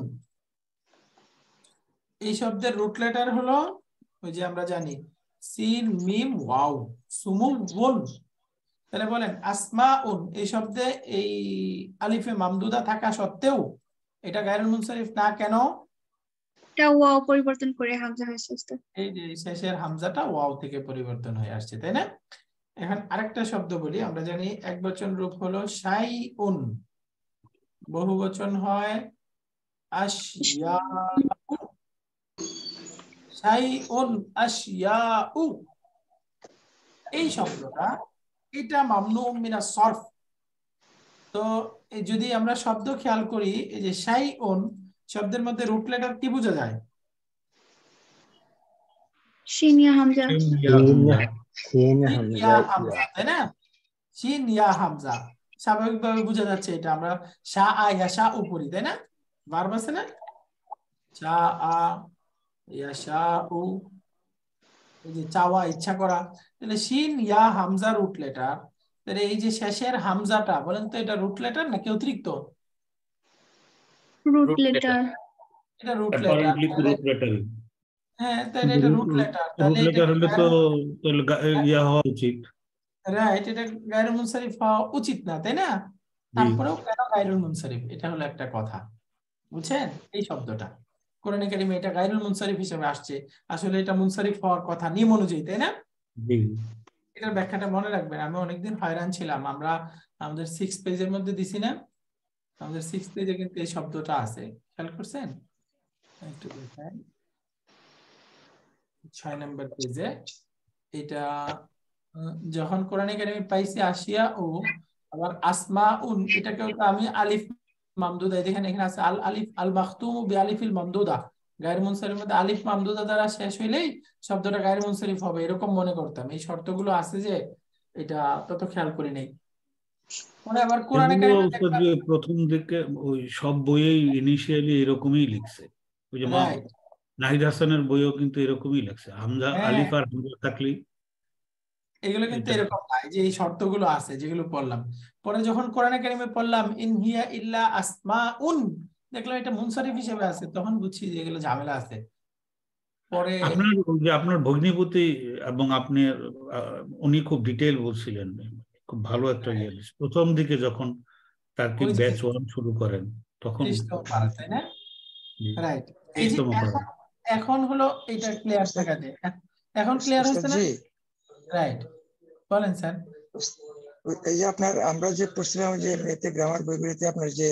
এই শব্দের রুট লেটার হলো ওই যে আমরা জানি সিন মিম ওয়াও সুমুউন। তাহলে বলেন আসমাউন এই শব্দে এই আলিফে মামদুদা থাকা সত্ত্বেও এটা গায়রুল মুনসারিফ না কেন? এটা ওয়াও পরিবর্তন করে হামজা হয়েছে উস্তাদ। এই যে শেষের হামজাটা ওয়াও থেকে পরিবর্তন হয়ে আসছে, তাই না? এখন আরেকটা শব্দ বলি, আমরা জানি একবচন রূপ হলো শাইউন, বহুবচন হয় আশইয়াউ। শাইউন আশইয়াউ, এই শব্দটা এটা মামনুউম মিনাস সরফ। তো যদি আমরা শব্দ খেয়াল করি, এই যে শাইউন শব্দের মধ্যে রুট লেটার কি বোঝা যায়? শিন ইয়া হামজা। শিন শিন হামজা ইয়া ইয়া। হামজা, তাই না? শিন ইয়া হামজা স্বাভাবিকভাবে বোঝা যাচ্ছে এটা আমরা শা আ ইয়াশা উপরি, তাই না? ভার্ব আছে না, শা আ ইয়াশা উ, এই যে চাওয়া ইচ্ছা করা, তাহলে শিন ইয়া হামজা রুট লেটার। তাহলে এই যে শেষের হামজাটা বলেন তো এটা রুট লেটার নাকি অতিরিক্ত? Root root letter। লেটার। এটা root letter. Apparently root letter. হ্যাঁ, তাহলে এটা রুট লেটার, রুট তাহলে এটা লেটার হলে তো তাহলে ইয়া হওয়া উচিত। রাইট, এটা গায়রুল মুনসারিফ হওয়া উচিত না, তাই না? জি তারপরেও কেন গায়রুল মুনসারিফ, এটা হলো একটা কথা, বুঝছেন? এই শব্দটা কোরআনে কারিমে এটা গায়রুল মুনসারিফ হিসেবে আসছে, আসলে এটা মুনসারিফ হওয়ার কথা নিয়ম অনুযায়ী, তাই না? জি এটার ব্যাখ্যাটা মনে রাখবেন। আমি অনেকদিন হয়রান ছিলাম, আমরা আমাদের 6 পেজের মধ্যে দিছি না, আমাদের 6 পেজে কিন্তু এই শব্দটা আছে, খেয়াল করছেন? একটু দেখেন 6 নম্বর পেজে এটা যখন কোরআনে কারিমে পাইছি আসিয়া ও আবার আসমা উন, এটাকেও তো আমি আলিফ মামদুদা, দেখেন এখানে আছে আল আলিফ আল মাখতুম বি আলিফিল মামদুদা, গায়র মুনসারিফের মধ্যে আলিফ মামদুদা দ্বারা শেষ হইলেই শব্দটা গায়র মুনসারিফ হবে, এরকম মনে করতাম। এই শর্তগুলো আছে যে এটা তত খেয়াল করি নাই। পরে আবার কোরআনে এগুলো কারিমে উস্তাদ দেখলাম। যে প্রথম দিকে ওই সব বইয়েই ইনিশিয়ালি এরকমই লিখছে। ওই যে রাইট, নাহিদ হাসানের বইও কিন্তু এরকমই লিখছে, হামজা হ্যাঁ, আলিফ আর হামজা থাকলেই এগুলো কিন্তু এটা। এরকম না, এই যে এই শর্তগুলো আছে যেগুলো পড়লাম। পরে যখন কোরআনে কারিমে পড়লাম ইন হিয়া ইল্লা আসমাউন, দেখলাম এটা মুনসারিফ হিসেবে আছে, তখন বুঝছি যে এগুলো ঝামেলা আছে। পরে আপনার ওই যে আপনার ভগ্নিপতি এবং আপনি উনি খুব ডিটেইল বলছিলেন, খুব ভালো একটা ইয়ে দিচ্ছে। প্রথম দিকে যখন তার কি ওই যে ব্যাচ 1 শুরু করেন তখন 30তম পারা, তাই না? জি, রাইট, এই যে 30তম পারা। এখন এখন হলো এটা ক্লিয়ার থাকা যায়, এখন ক্লিয়ার হচ্ছে না? জি, রাইট, বলেন স্যার। এই যে আপনার আমরা যে পড়ছিলাম যে এতে গ্রামার বইগুলিতে আপনার যে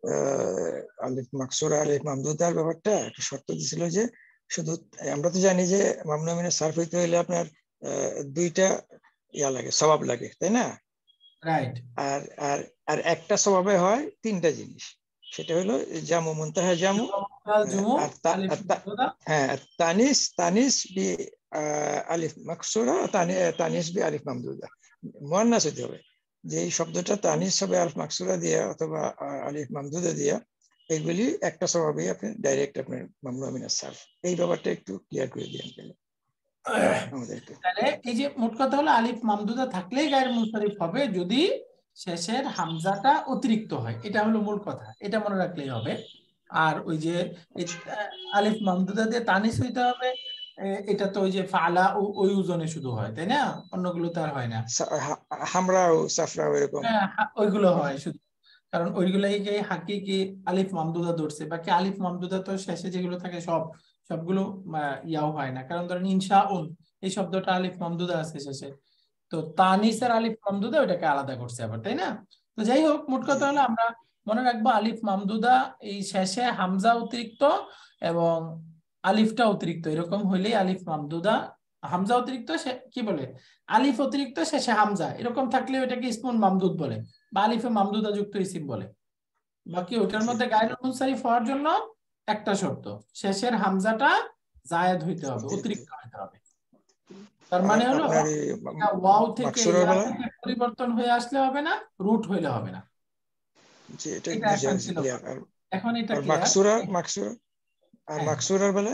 আলিফ মাকসুরা আলিফ মামদুদার ব্যাপারটা একটা শর্ত দিছিল যে শুধু আমরা তো জানি যে মামনু মিনে সারফ হইতে হইলে আপনার দুইটা ইয়া লাগে, স্বভাব লাগে, তাই না? রাইট, আর আর আর একটা স্বভাবে হয় তিনটা জিনিস, সেটা হলো জামু মুনতাহা জামু, জুমু আর আলিফ মামদুদা, হ্যাঁ তানিস তানিস বি আলিফ মাকসুরা, তানিস বি আলিফ মামদুদা। মুয়ান্নাস হতে হবে, যে এই শব্দটা তানিস হবে আলিফ মাকসুরা দিয়া অথবা আলিফ মামদুদা দিয়া, এগুলি একটা স্বভাবে আপনি ডাইরেক্ট আপনার মামনু মিনাস সারফ। এই ব্যাপারটা একটু ক্লিয়ার করে দিয়েন তাহলে আমাদেরকে। তাহলে এই যে মোট কথা হলো আলিফ মামদুদা থাকলেই গায়র মুনসারিফ হবে যদি শেষের হামজাটা অতিরিক্ত হয়, এটা হলো মূল কথা, এটা মনে রাখলেই হবে। আর ওই যে এই, আলিফ মামদুদা দিয়ে তানিস হইতে হবে, এটা তো ওই যে ফালা ওই ওজনে শুধু হয়, তাই না? অন্যগুলো তো আর হয় না। হামরাও সাফরাও এরকম হ্যাঁ, ওইগুলো হয় শুধু, কারণ ওইগুলাই যে হাকিকি আলিফ মামদুদা ধরছে, বাকি আলিফ মামদুদা তো শেষে যেগুলো থাকে সবগুলো ইয়াও হয় না। কারণ ধরেন ইনশাউন এই শব্দটা আলিফ মামদুদা আছে শেষে, তো তানিসের আলিফ মামদুদা ওটাকে আলাদা করছে আবার, তাই না? তো যাই হোক, মোট কথা হলো আমরা মনে রাখবো আলিফ মামদুদা এই শেষে হামজা অতিরিক্ত এবং আলিফটা অতিরিক্ত, এরকম হইলেই আলিফ মামদুদা। হামজা অতিরিক্ত কি বলে, আলিফ অতিরিক্ত শেষে হামজা, এরকম থাকলে ওইটাকে ইসমুন মামদুদ বলে বা আলিফে মামদুদা যুক্ত ইসিম বলে। বাকি ওটার মধ্যে গায়রুল মুনসারিফ হওয়ার জন্য একটা শর্ত, শেষের হামজাটা জায়েদ হইতে হবে, অতিরিক্ত হইতে হবে। তার মানে হলো আপনার ওয়াও থেকে মাকসুরার ইয়া বেলা থেকে পরিবর্তন হয়ে আসলে হবে না, রুট হইলে হবে না। যে এটা এটা বুঝা এখন ছিল, ক্লিয়ার। এখন এটা আর ক্লিয়ার। মাকসুরা আর হ্যাঁ, মাকসুরার বেলা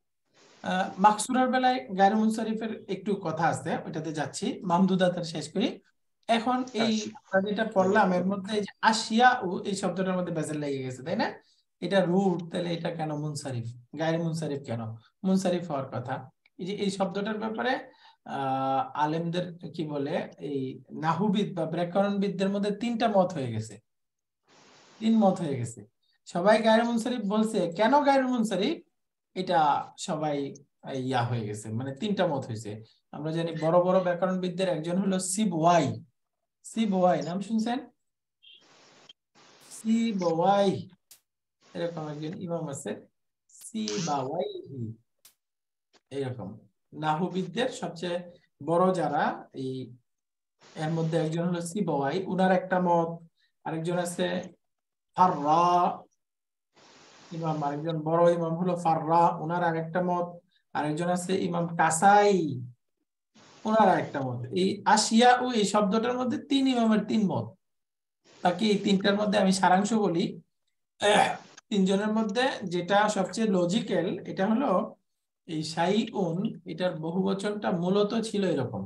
মাকসুরার বেলায় গায়রুল মুনসারিফের একটু কথা আছে, ওইটাতে যাচ্ছি, মামদুদা তার শেষ করি। এখন এই আমরা যেটা পড়লাম এর মধ্যে এই যে আসিয়া ও এই শব্দটার মধ্যে বেজাল লেগে গেছে, তাই না? এটা রুট, তাহলে এটা কেন মুনসারিফ, গায়রুল মুনসারিফ কেন? মুনসারিফ হওয়ার কথা। এই যে এই শব্দটার ব্যাপারে আলেমদের কি বলে, এই নাহুবিদ বা ব্যাকরণবিদদের মধ্যে 3টা মত হয়ে গেছে, 3 মত হয়ে গেছে। সবাই গায়রুল মুনসারিফ বলছে, কেন গায়রুল মুনসারিফ, এটা সবাই ইয়া হয়ে গেছে, মানে 3টা মত হয়েছে। আমরা জানি বড় বড় ব্যাকরণবিদদের একজন হলো সিবওয়াই, নাম শুনছেন? সিবওয়াই, এরকম একজন ইমাম আছে, সিবাওয়াইহি, এরকম নাহুবিদদের সবচেয়ে বড় যারা, এই এর মধ্যে একজন হলো সিবওয়াই, উনার একটা মত। আরেকজন আছে ফাররা ইমাম, আরেকজন বড় ইমাম হলো ফাররা, উনার আরেকটা মত। আরেকজন আছে ইমাম কাসাই, ওনারা একটা মত। এই আশিয়া ও এই শব্দটার মধ্যে 3 ইমামের 3 মত। তাকে এই তিনটার মধ্যে আমি সারাংশ বলি। তিনজনের মধ্যে যেটা সবচেয়ে লজিক্যাল এটা হলো এই শাইউন, এটার বহুবচনটা মূলত ছিল এরকম,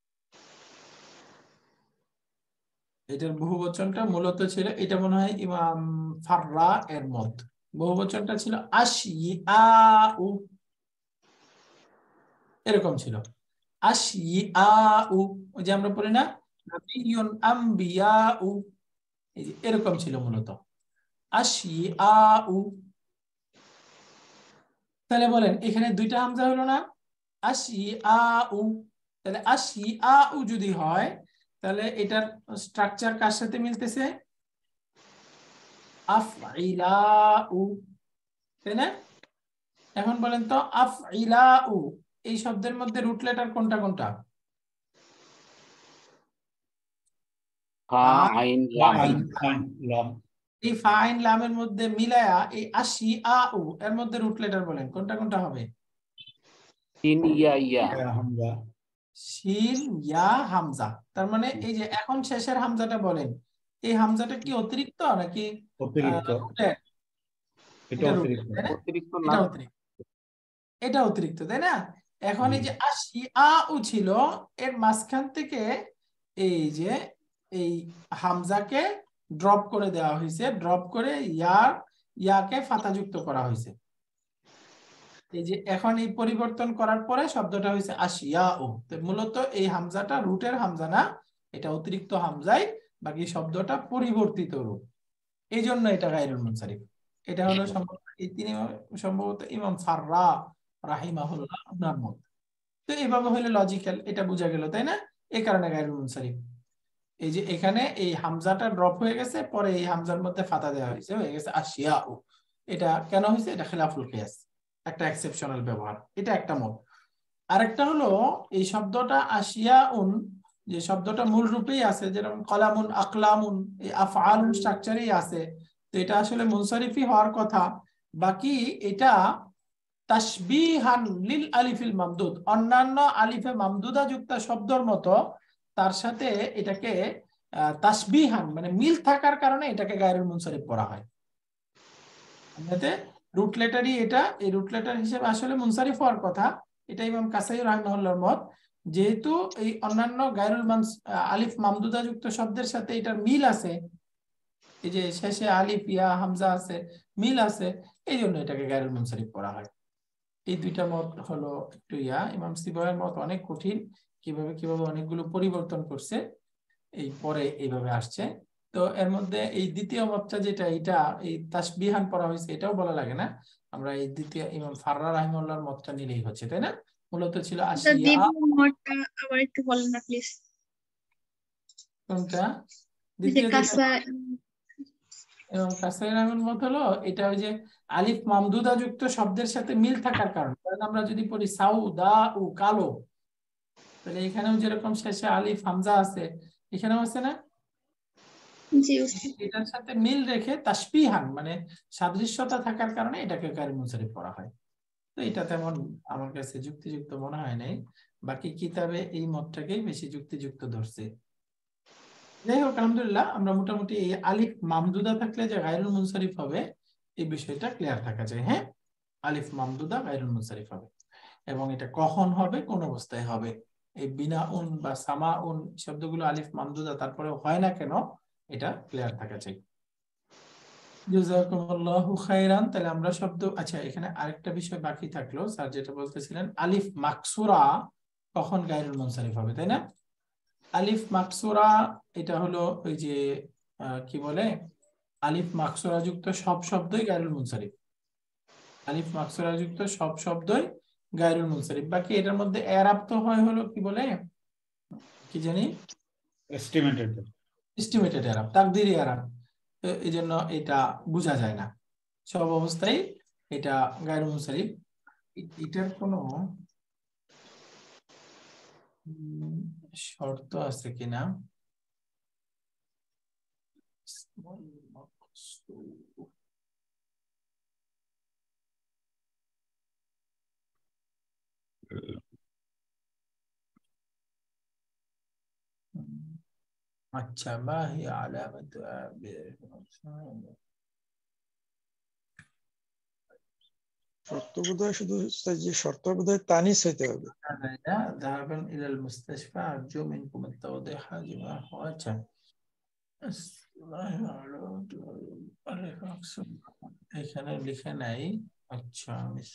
এটার বহুবচনটা মূলত ছিল, এটা মনে হয় ইমাম ফাররা এর মত। বহুবচনটা ছিল আশিয়াউ, এরকম ছিল আশিয়াউ। ওই যে আমরা পড়ি না নাবিয়ুন আম্বিয়াউ, এই যে এরকম ছিল মূলত আশিয়াউ। তাহলে বলেন এখানে দুইটা হামজা হলো না, আশিয়াউ। তাহলে আশিয়াউ যদি হয় তাহলে এটার স্ট্রাকচার কার সাথে মিলতেছে? আফইলাউ, তাই না? এখন বলেন তো আফইলাউ এই শব্দের মধ্যে রুট লেটার কোনটা কোনটা? ফা আইন লাম। লাম। এই ফাইন লামের মধ্যে মিলায়া এই আশিয়াউ এর মধ্যে রুট লেটার বলেন কোনটা কোনটা হবে? তিন ইয়া ইয়া। হামজা। শিন ইয়া হামজা। তার মানে এই যে এখন শেষের হামজাটা বলেন, এই হামজাটা কি অতিরিক্ত নাকি অতিরিক্ত। রুটের? এটা এটা রুটের, অতিরিক্ত। তাই না? অতিরিক্ত না। এটা অতিরিক্ত, এটা অতিরিক্ত, তাই না? এখন এই যে আশিআউ ছিল, এর মাঝখান থেকে এই যে এই হামজাকে ড্রপ করে দেওয়া হয়েছে, ড্রপ করে ইয়াকে ফাতাযুক্ত করা হয়েছে। এই যে এখন এই পরিবর্তন করার পরে শব্দটা হয়েছে আশিয়াউ। তো মূলত এই হামজাটা রুটের হামজা না, এটা অতিরিক্ত হামজাই, বাকি শব্দটা পরিবর্তিত রূপ, এই জন্য এটা গায়রুল মুনসারিফ। এটা হলো সম্ভবত এই তিনি সম্ভবত ইমাম ফাররা রাহিমাহুল্লাহ ওনার মত। তো এইভাবে হলে লজিক্যাল, এটা বোঝা গেল, তাই না? এই কারণে গায়রুল মুনসারিফ। এই যে এখানে এই হামজাটা ড্রপ হয়ে গেছে, পরে এই হামজার মধ্যে ফাতা দেওয়া হয়েছে, হয়ে গেছে আশিয়াউ। এটা কেন হয়েছে? এটা খিলাফুল কিয়াস, একটা এক্সেপশনাল ব্যবহার, এটা একটা মত। আরেকটা হলো এই শব্দটা আশিয়াউন, যে শব্দটা মূল রূপেই আছে, যেরকম কলামুন আকলামুন, এই আফআলুন স্ট্রাকচারেই আছে, তো এটা আসলে মুনসারিফি হওয়ার কথা। বাকি এটা তাসবিহান লিল আলিফিল মামদুদ, অন্যান্য আলিফে মামদুদা যুক্ত শব্দের মতো তার সাথে এটাকে তাসবিহান মানে মিল থাকার কারণে এটাকে গায়রুল মুনসারিফ পড়া হয়। এমনিতে রুট লেটারই এটা, এই রুট লেটার হিসেবে আসলে মুনসারিফ হওয়ার কথা, এটা ইমাম কাসাই রাহিমাহুল্লাহর মত। যেহেতু এই অন্যান্য গায়রুল আলিফ মামদুদা যুক্ত শব্দের সাথে এটার মিল আছে, এই যে শেষে আলিফ ইয়া হামজা আছে, মিল আছে, এই জন্য এটাকে গায়রুল মুনসারিফ পড়া হয়। এই দুইটা মত হলো একটু ইমাম সিবওয়ির মত অনেক কঠিন, কিভাবে কিভাবে অনেকগুলো পরিবর্তন করছে, এই পরে এইভাবে আসছে। তো এর মধ্যে এই দ্বিতীয় মতটা যেটা, এটা এই তাসবিহান পড়া হয়েছে, এটাও বলা লাগে না, আমরা এই দ্বিতীয় ইমাম ফাররা রাহিমাহুল্লাহর মতটা নিলেই হচ্ছে, তাই না? মূলত ছিল আশিয়া। দ্বিতীয় মতটা আবার একটু বলেন না প্লিজ। কোনটা? যে দ্বিতীয় যেটা কাসা এবং কাসাই রাহমার মত হলো এটা ওই যে আলিফ মামদুদা যুক্ত শব্দের সাথে মিল থাকার কারণে। কারণ আমরা যদি পড়ি সাউদা ও কালো, তাহলে এখানেও যেরকম শেষে আলিফ হামজা আছে, এখানেও আছে না? জি উস্তাদ। এটার সাথে মিল রেখে তাসবিহান মানে সাদৃশ্যতা থাকার কারণে এটাকে গায়রুল মুনসারিফ পড়া হয়। তো এটা তেমন আমার কাছে যুক্তিযুক্ত মনে হয় নাই, বাকি কিতাবে এই মতটাকেই বেশি যুক্তিযুক্ত ধরছে। যাই হোক, আলহামদুলিল্লাহ আমরা মোটামুটি এই আলিফ মামদুদা থাকলে যে গায়রুল মুনসারিফ হবে এই বিষয়টা ক্লিয়ার থাকা যায়। হ্যাঁ, আলিফ মামদুদা গায়রুল মুনসারিফ হবে, এবং এটা কখন হবে, কোন অবস্থায় হবে, এই বিনাউন বা সামাউন শব্দগুলো আলিফ মামদুদা তারপরে হয় না কেন, এটা ক্লিয়ার থাকা চাই। জাযাকুমুল্লাহু খাইরান। তাহলে আমরা শব্দ, আচ্ছা এখানে আরেকটা বিষয় বাকি থাকলো, স্যার যেটা বলতেছিলেন আলিফ মাকসুরা কখন গায়রুল মুনসারিফ হবে, তাই না? আলিফ মাকসুরা এটা হলো ওই যে কি বলে, আলিফ মাকসুরা যুক্ত সব শব্দই গায়রুল মুনসারিফ, আলিফ মাকসুরা যুক্ত সব শব্দই গায়রুল মুনসারিফ। বাকি এটার মধ্যে এরাব তো হয় হলো কি বলে, কি জানি, এস্টিমেটেড। এস্টিমেটেড এরাব, তাকদিরি এরাব। তো এই জন্য এটা বোঝা যায় না, সব অবস্থায় এটা গায়রুল মুনসারিফ। এটার কোনো শর্ত আছে কিনা? আচ্ছা, মা হিয়া আলামাতু শর্ত বোধহয় শুধু যে শর্ত বোধহয় তানিস হইতে হবে। ذهابا الى المستشفى ارجو منكم التوضيح لما هو এখানে লিখে নাই। আচ্ছা,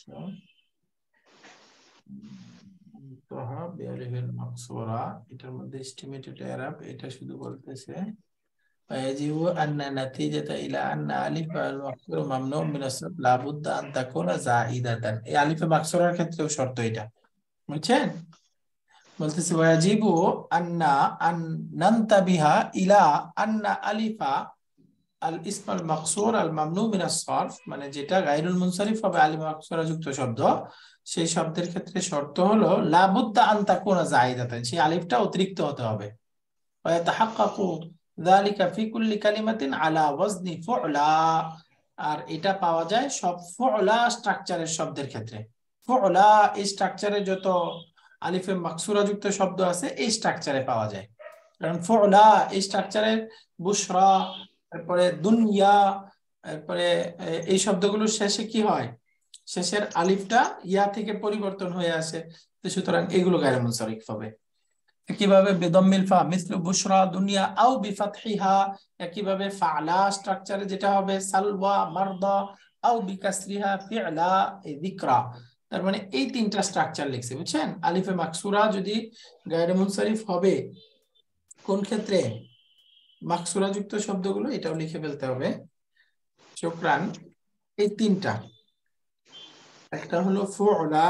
এটার মধ্যে এস্টিমেটেড এরাব, এটা শুধু বলতেছে ويجب أن نتيجة إلى أن ألف المكسور ممنوع من الصرف لابد أن تكون زائدة। এই আলিফ মাকসুরার ক্ষেত্রেও শর্ত এটা, বুঝছেন? বলতেছে ওয়াজিবু আন্না আন নানতাবিহা ইলা আন্না আলিফা আল ইসমাল মাকসুর আল মামনু মিন আস-সরফ, মানে যেটা গায়রুল মুনসারিফ হবে আলিফ মাকসুরা যুক্ত শব্দ, সেই শব্দের ক্ষেত্রে শর্ত হলো লাবুদ্দা আন তাকুনা যায়িদাতান, সেই আলিফটা অতিরিক্ত হতে হবে। ওয়া ইয়াতাহাক্কাকু যালিকা ফি কুল্লি কালিমাতিন আলা ওয়াজনি ফুলা, আর এটা পাওয়া যায় সব ফুলা স্ট্রাকচারের শব্দের ক্ষেত্রে। ফুলা এই স্ট্রাকচারে যত আলিফে মাকসুরা যুক্ত শব্দ আছে এই স্ট্রাকচারে পাওয়া যায়। কারণ ফুলা এই স্ট্রাকচারের বুশরা, তারপরে দুনিয়া, তারপরে এই শব্দগুলোর শেষে কি হয়, শেষের আলিফটা ইয়া থেকে পরিবর্তন হয়ে আসে, তো সুতরাং এগুলো গায়রুল মুনসারিফ হবে। একইভাবে বিদম্মিল ফা মিসলু বুশরা দুনিয়া আও বিফাতহিহা, একইভাবে ফাআলা স্ট্রাকচারে যেটা হবে সালওয়া মারদা আও বিকাসরিহা ফিআলা যিকরা। তার মানে এই তিনটা স্ট্রাকচার লিখছে, বুঝছেন? আলিফে মাকসুরা যদি গায়রুল মুনসারিফ হবে কোন ক্ষেত্রে, মাকসুরা যুক্ত শব্দগুলো, এটাও লিখে ফেলতে হবে। শুকরান। এই তিনটা, একটা হলো ফুআলা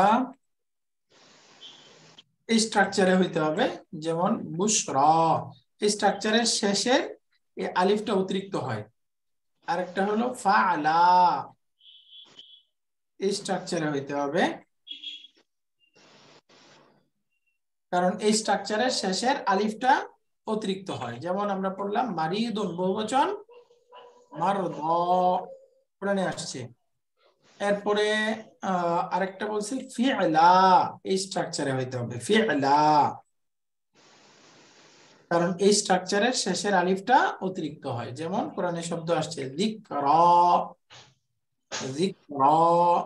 এই স্ট্রাকচারে হইতে হবে, যেমন বুশরা এই স্ট্রাকচারের শেষে এই আলিফটা অতিরিক্ত হয়। আরেকটা হলো ফাআলা এই স্ট্রাকচারে হইতে হবে, কারণ এই স্ট্রাকচারের শেষের আলিফটা অতিরিক্ত হয়। যেমন আমরা পড়লাম মারিদুন বহুবচন মারদা, কোরআনে আসছে। এরপরে আরেকটা বলছি ফিআলা এই স্ট্রাকচারে হইতে হবে, ফিআলা, কারণ এই স্ট্রাকচারের শেষের আলিফটা অতিরিক্ত হয়। যেমন কোরআনে শব্দ আসছে যিকরা, যিকরা,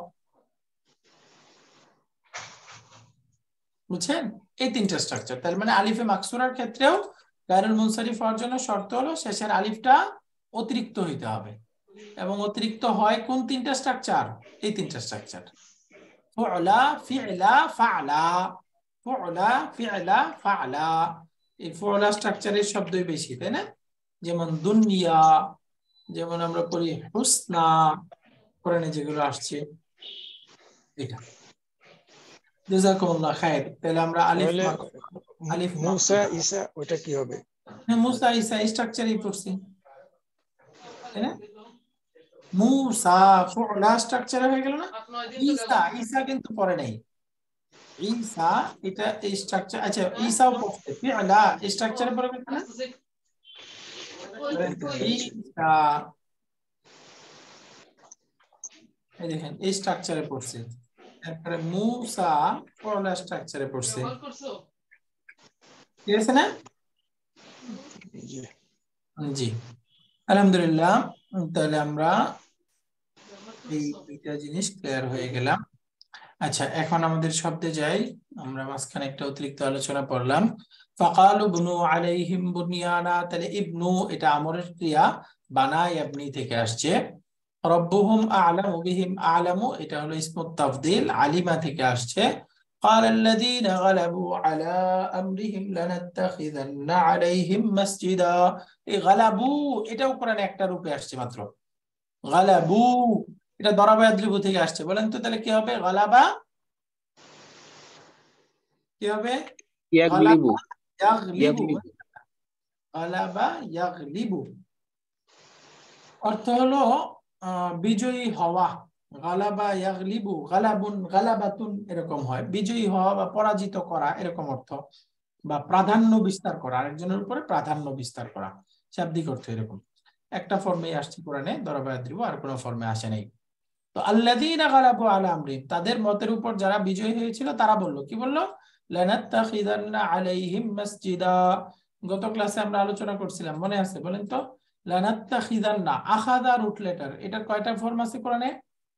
বুঝছেন? এই তিনটা স্ট্রাকচার। তার মানে আলিফে মাকসুরার ক্ষেত্রেও গায়রুল মুনসারিফ হওয়ার জন্য শর্ত হলো শেষের আলিফটা অতিরিক্ত হইতে হবে, এবং অতিরিক্ত হয় কোন তিনটা স্ট্রাকচার, এই তিনটা স্ট্রাকচার ফুআলা ফিআলা ফাআলা, ফুআলা ফিআলা ফাআলা। এই ফুআলা স্ট্রাকচারের শব্দই বেশি, তাই না? যেমন দুনিয়া, যেমন আমরা পড়ি হুসনা, কোরআনে যেগুলো আসছে এটা। জাযাকুমুল্লাহ খায়ের। তাহলে আমরা আলিফ আলিফ মুসা ঈসা ওটা কি হবে? হ্যাঁ, মুসা ঈসা স্ট্রাকচারই পড়ছি, তাই না? মুসা ফুআলা স্ট্রাকচারে হয়ে গেল না? ঈসা, ঈসা কিন্তু পড়ে নাই। ঈসা এটা এই স্ট্রাকচার, আচ্ছা ঈসাও পড়ছে, ফিআলা এই স্ট্রাকচারে পড়ে গেল না? ঈসা এই দেখেন এই স্ট্রাকচারে পড়ছে। তারপরে মুসা ফুআলা স্ট্রাকচারে পড়ছে, ঠিক আছে না? জি, আলহামদুলিল্লাহ। তাহলে আমরা এই দুইটা জিনিস ক্লিয়ার হয়ে গেলাম। আচ্ছা, এখন আমাদের শব্দে যাই। আমরা মাঝখানে একটা অতিরিক্ত আলোচনা পড়লাম, ফাকালু বুনু আলাইহিম বুনিয়ানা। তাহলে ইবনু এটা আমরের ক্রিয়া, বানা ইয়াবনি থেকে আসছে। রব্বুহুম আ'লামু বিহিম, আ'লামু এটা হলো ইসমুত তাফদীল, আলিমা থেকে আসছে। قال الذين غلبوا على امرهم لنتخذن عليهم مسجدا। এই গালাবু এটাও কোরআনে একটা রূপে আসছে মাত্র, গালাবু এটা দরাবা ইয়াদরিবু থেকে আসছে। বলেন তো তাহলে কি হবে? গালাবা কি হবে? ইয়াগলিবু, ইয়াগলিবু, গালাবা ইয়াগলিবু অর্থ হলো বিজয়ী হওয়া। গালাবা ইয়াগলিবু, গালাবুন গালাবাতুন এরকম হয়, বিজয়ী হওয়া বা পরাজিত করা এরকম অর্থ, বা প্রাধান্য বিস্তার করা, আরেকজনের উপরে প্রাধান্য বিস্তার করা, শাব্দিক অর্থ এরকম। একটা ফর্মে আসছে কোরআনে দরাবা ইয়াদরিবু, আর কোনো ফর্মে আসে নাই। তো আল্লাযীনা গালাবু আলা আমরিহিম, তাদের মতের উপর যারা বিজয়ী হয়েছিল তারা বলল, কি বলল? লানাত্তাখিযান্না আলাইহিম মাসজিদা, গত ক্লাসে আমরা আলোচনা করছিলাম, মনে আছে? বলেন তো। লানাত্তাখিযান্না, আখাযা রুট লেটার, এটার কয়টা ফর্ম আছে কোরআনে?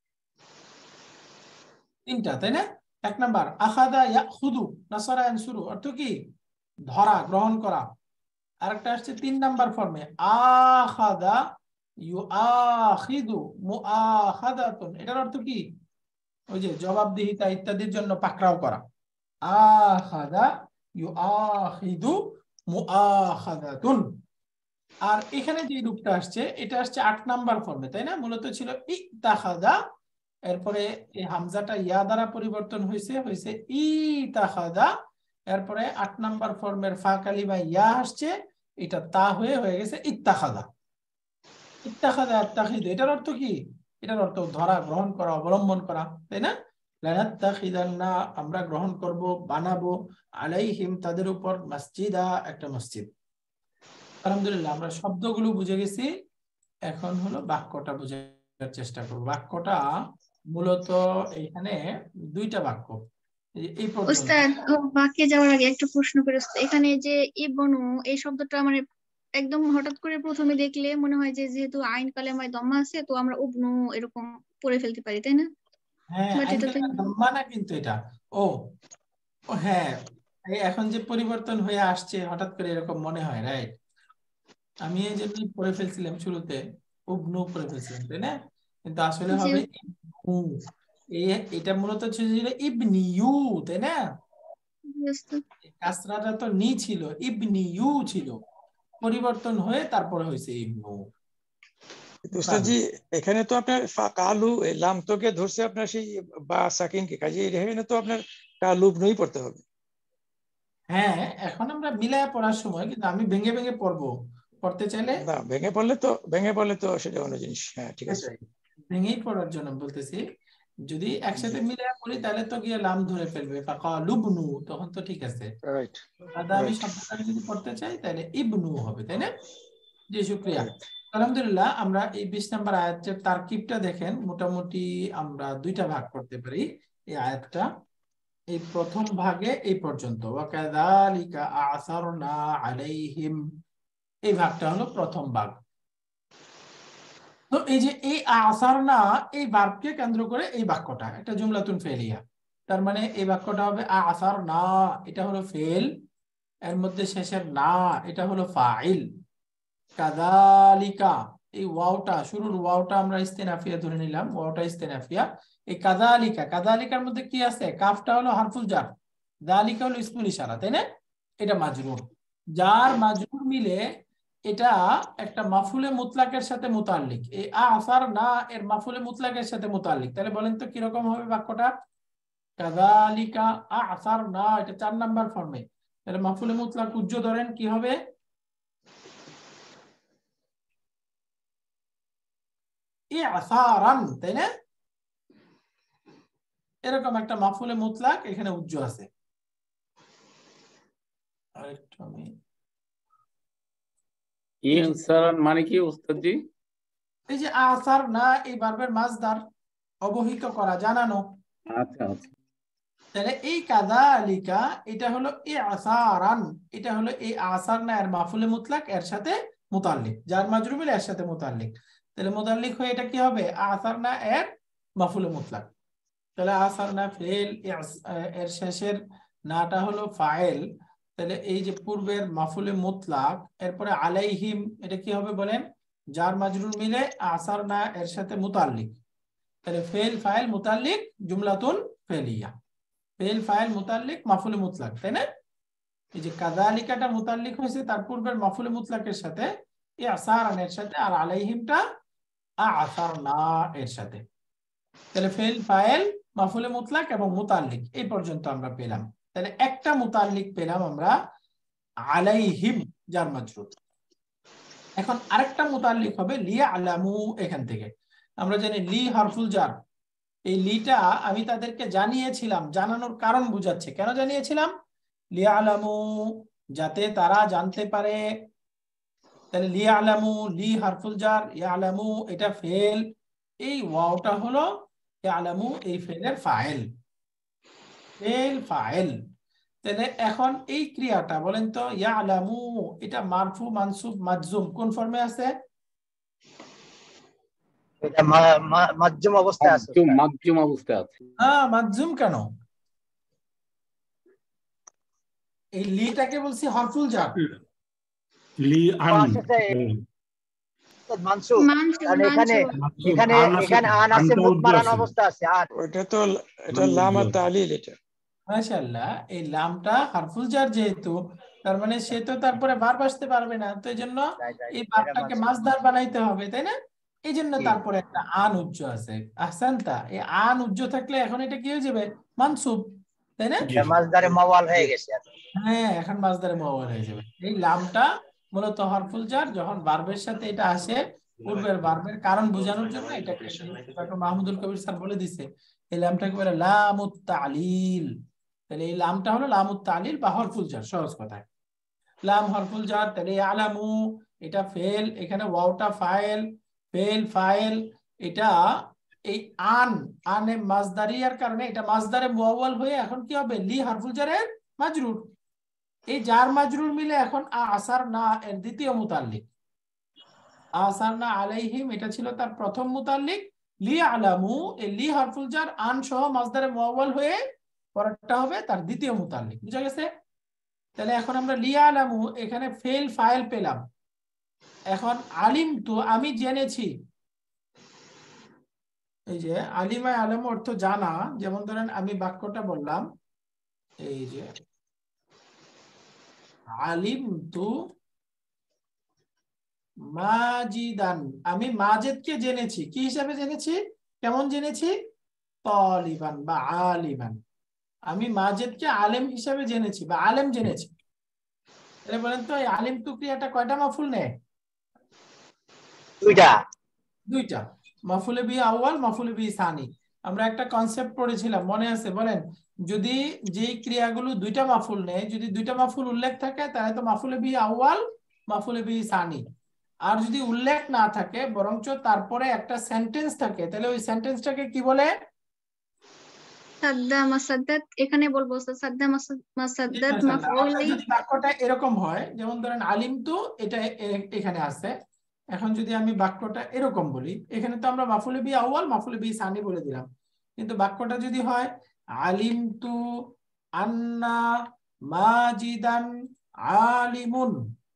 3টা, তাই না? 1 নাম্বার আখাযা ইয়াখুযু, নাসারা ইয়ানসুরু, অর্থ কি? ধরা, গ্রহণ করা। আরেকটা আসছে 3 নাম্বার ফর্মে আখাযা ইউআখিযু, মুআখাযাতুন, এটার অর্থ কি? ওই যে জবাবদিহিতা ইত্যাদির জন্য পাকড়াও করা। আখাযা ইউআখিযু মুআখাযাতুন। আর এখানে যে রূপটা আসছে এটা আসছে 8 নাম্বার ফর্মে, তাই না? মূলত ছিল ইত্তাখাযা, এরপরে এই হামজাটা ইয়া দ্বারা পরিবর্তন হয়েছে ইতাখাযা, এরপরে 8 নাম্বার ফর্মের ফা কালিমা ইয়া আসছে, এটা তা হয়ে গেছে ইত্তাখাযা। ইত্তাখাযা আত্তাখিযু, এটার অর্থ কি? এটার অর্থ ধরা, গ্রহণ করা, অবলম্বন করা, তাই না? লানাত্তাখিযান্না, আমরা গ্রহণ করব, বানাবো, আলাইহিম, তাদের উপর, মসজিদা, একটা মসজিদ। আলহামদুলিল্লাহ, আমরা শব্দগুলো বুঝে গেছি। এখন হলো বাক্যটা বোঝার চেষ্টা করব। বাক্যটা মূলত এখানে 2টা বাক্য। এই পর্যন্ত উস্তাদ, বাক্যে যাওয়ার আগে একটা প্রশ্ন করে উস্তাদ, এখানে যে ইবনু এই শব্দটা মানে একদম হঠাৎ করে প্রথমে দেখলে মনে হয় যে যেহেতু আইন কালেমায় দম্মা আছে তো আমরা উবনু এরকম পড়ে ফেলতে পারি, তাই না? হ্যাঁ, বাট এটা তো মানে কিন্তু এটা ও ও হ্যাঁ, এই এখন যে পরিবর্তন হয়ে আসছে হঠাৎ করে এরকম মনে হয়, রাইট? আমি এই জন্য পড়ে ফেলছিলাম শুরুতে, উবনু পড়ে ফেলছিলাম, তাই না? কিন্তু আসলে যে হবে ইবনু। এটা মূলত ছিল ইবনিয়ু, তাই না? উস্তাদ, কাসরাটা তো নি ছিল, ইবনিয়ু ছিল, পরিবর্তন হয়ে তারপরে হয়েছে ইবনু। উস্তাদ জি, এখানে তো আপনার কালু লাম তোকে ধরছে আপনার সেই বা সাকিনকে, কাজে এখানে তো আপনার কালু নই পড়তে হবে। হ্যাঁ, এখন আমরা মিলায় পড়ার সময় কিন্তু আমি ভেঙে ভেঙে পড়তে চাইলে না, ভেঙে পড়লে তো সেটা অন্য জিনিস। হ্যাঁ, ঠিক আছে। ভেঙেই পড়ার জন্য বলতেছি। যদি একসাথে মিলায় পড়ি তাহলে তো গিয়ে লাম ধরে ফেলবে, ফাকালুবনু, তখন তো ঠিক আছে। রাইট, আদা আমি শব্দটা যদি পড়তে চাই তাহলে ইবনু হবে, তাই না? জি, শুকরিয়া। আলহামদুলিল্লাহ, আমরা এই 20 নম্বর আয়াতের তারকিবটা দেখেন, মোটামুটি আমরা 2টা ভাগ করতে পারি এই আয়াতটা। এই প্রথম ভাগে এই পর্যন্ত, ওয়াকাযালিকা আ'সারনা আলাইহিম, এই ভাগটা হলো প্রথম ভাগ। তো এই যে এই আ'সারনা, এই ভার্বকে কেন্দ্র করে এই বাক্যটা একটা জুমলাতুন ফেলিয়া। তার মানে এই বাক্যটা হবে আ'সারনা, এটা হলো ফেল, এর মধ্যে শেষের না এটা হলো ফাইল। কাযালিকা, এই ওয়াওটা, শুরুর ওয়াওটা আমরা ইস্তিনাফিয়া ধরে নিলাম, ওয়াওটা ইস্তিনাফিয়া। এই কাযালিকার মধ্যে কি আছে? কাফটা হলো হারফুল জার, যালিকা হলো ইসমুল ইশারা, তাই না? এটা মাজরুর, জার মাজরুর মিলে এটা একটা মাফুলে মুতলাকের সাথে মুতাল্লিক। এই আসার না এর মাফুলে মুতলাকের সাথে মুতাল্লিক। তাহলে বলেন তো কিরকম হবে বাক্যটা? কাযালিকা আসার না, এটা 4 নাম্বার ফর্মে। তাহলে মাফুলে মুতলাক উজ্জ ধরেন কি হবে? ইআসারান, তাই না? এরকম একটা মাফুলে মুতলাক এখানে উজ্জ আছে। আরেকটু আমি ইনসারান মানে কি উস্তাদ জি? এই যে আসার না, এই ভার্বের মাসদার, অবহিত করা, জানানো। আচ্ছা আচ্ছা, তাহলে এই কাযালিকা এটা হলো ইআসারান, এটা হলো এই আসার না এর মাফুলে মুতলাক এর সাথে মুতাল্লিক, যার মাজরুর মিলে এর সাথে মুতাল্লিক। তাহলে মুতাল্লিক হয়ে এটা কি হবে? আসার না এর মাফুলে মুতলাক। তাহলে আসার না ফেল, এর শেষের নাটা হলো ফাইল। তাহলে এই যে পূর্বের মাফুলে মুতলাক, এরপরে আলাইহিম, এটা কি হবে বলেন? যার মাজরুর মিলে আসার না এর সাথে মুতাল্লিক। তাহলে ফেল ফাইল মুতাল্লিক জুমলাতুন ফেলিয়া, ফেল ফাইল মুতাল্লিক মাফুলে মুতলাক, তাই না? এই যে কাযালিকাটা মুতাল্লিক হয়েছে তার পূর্বের মাফুলে মুতলাকের সাথে, ইআসারান এর সাথে, আর আলাইহিমটা আ'সারনা এর সাথে। তাহলে ফেল ফাইল মাফুলে মুতলাক এবং মুতাল্লিক এই পর্যন্ত আমরা পেলাম। তাহলে একটা মুতাল্লিক পেলাম আমরা, আলাইহিম যার মাজরুর। এখন আরেকটা মুতাল্লিক হবে লিয়ালামু। এখান থেকে আমরা জানি লি হারফুল জার, এই লিটা আমি তাদেরকে জানিয়েছিলাম, জানানোর কারণ বুঝাচ্ছে। কেন জানিয়েছিলাম? লিয়ালামু, যাতে তারা জানতে পারে। তাহলে লিয়ালামু, লি হারফুল জার, ইয়ালামু এটা ফেল, এই ওয়াওটা হলো ইয়ালামু এই ফেলের ফাইল, ফেল ফাইল। তাহলে এখন এই ক্রিয়াটা বলেন তো, ইয়ালামু, এটা মারফু মানসুব মাজজুম কোন ফর্মে আছে? এটা মাজজুম অবস্থায় আছে মাধ্যম স্যার। মাধ্যম অবস্থায় আছে। হ্যাঁ, মাজজুম কেন? এই লিটাকে বলছি হরফুল জার। লি আন আসছে মানসুব, মানসুব কারণ এখানে মানসুব এখানে আন আছে, এখানে আন আছে, আনটা উর্দু মুদমারান আছে। অবস্থা আছে আন। ওইটা তো এটা লাম আর তালিল এটা। মাশাআল্লাহ, এই লামটা হরফুল জার যেহেতু, তার মানে সে তো তারপরে ভার্ব আসতে পারবে না, তো এই জন্য এই এটা ভার্বটাকে মানসুব। মাসদার বানাইতে হবে, তাই না? এই জন্য জি। তারপরে একটা আন উজ্জ আছে। আহসানতা, এই আন উজ্জ থাকলে এখন এটা কি হয়ে যাবে? মানসুব, তাই না? এটা মাসদারে মাওয়াল হয়ে গেছে। হ্যাঁ, এখন মাসদারে মুআওয়াল হয়ে যাবে। এই লামটা মূলত হরফুল জার, যখন ভার্বের সাথে এটা আসে পূর্বের ভার্বের কারণ বোঝানোর জন্য এটাকে ডক্টর মাহমুদুল কবির স্যার বলে দিছে, এই লামটাকে বলে লামুত তালিল। তাহলে এই লামটা হলো লামুত তালিল বা হরফুল জার, সহজ কথায় লাম হরফুল জার। তাহলে আলামু এটা ফেল, এখানে ওয়াওটা ফাইল, ফেল ফাইল, এটা এই আনে মাজদারিয়ার কারণে এটা মাজদারে মুআওয়াল হয়ে এখন কি হবে? লি হরফুল জারের মাজরুর। এই জার মাজরুর মিলে এখন আসার না এর দ্বিতীয় মুতাল্লিক। আসার না আলাইহিম এটা ছিল তার প্রথম মুতাল্লিক। লি আলামু, এই লি হরফুল জার আন সহ মাজদারে মুআওয়াল হয়ে পরেরটা হবে তার দ্বিতীয় মুতাল্লিক। বুঝা গেছে? তাহলে এখন আমরা লি আলামু এখানে ফেল ফাইল পেলাম। এখন আলিম তো আমি জেনেছি, এই যে আলিমা আলামু অর্থ জানা। যেমন ধরেন আমি বাক্যটা বললাম, এই যে আলিম তু মাজিদান, আমি মাজেদকে জেনেছি। কি হিসাবে জেনেছি? কেমন জেনেছি? তালিবান বা আলিমান। আমি মাজেদকে আলেম হিসাবে জেনেছি বা আলেম জেনেছি। তাহলে বলেন তো এই আলিম তু ক্রিয়াটা কয়টা মাফুল নেয়? দুইটা। দুইটা, মাফুলে বি আউয়াল, মাফুলে বি সানি। আমরা একটা কনসেপ্ট পড়েছিলাম, মনে আছে? বলেন, যদি যেই ক্রিয়াগুলো দুইটা মাফুল নেয়, যদি দুইটা মাফুল উল্লেখ থাকে তাহলে তো মাফুলে বি আউয়াল, মাফুলে বি সানি। আর যদি উল্লেখ না থাকে বরঞ্চ তারপরে একটা সেন্টেন্স থাকে, তাহলে ওই সেন্টেন্সটাকে কি বলে? সাদ্দা মাসাদ্দাত, এখানে বলবো সাদ্দা মাসাদ্দাত মাফউলাই। যদি বাক্যটা এরকম হয়, যেমন ধরেন আলিম তো এটা এখানে আছে, এখন যদি আমি বাক্যটা এরকম বলি, এখানে তো আমরা মাফুলে বি আউয়াল মাফুলে বি সানি বলে দিলাম, কিন্তু বাক্যটা যদি হয় আলিম তু আন্না মাজিদান আলিমুন,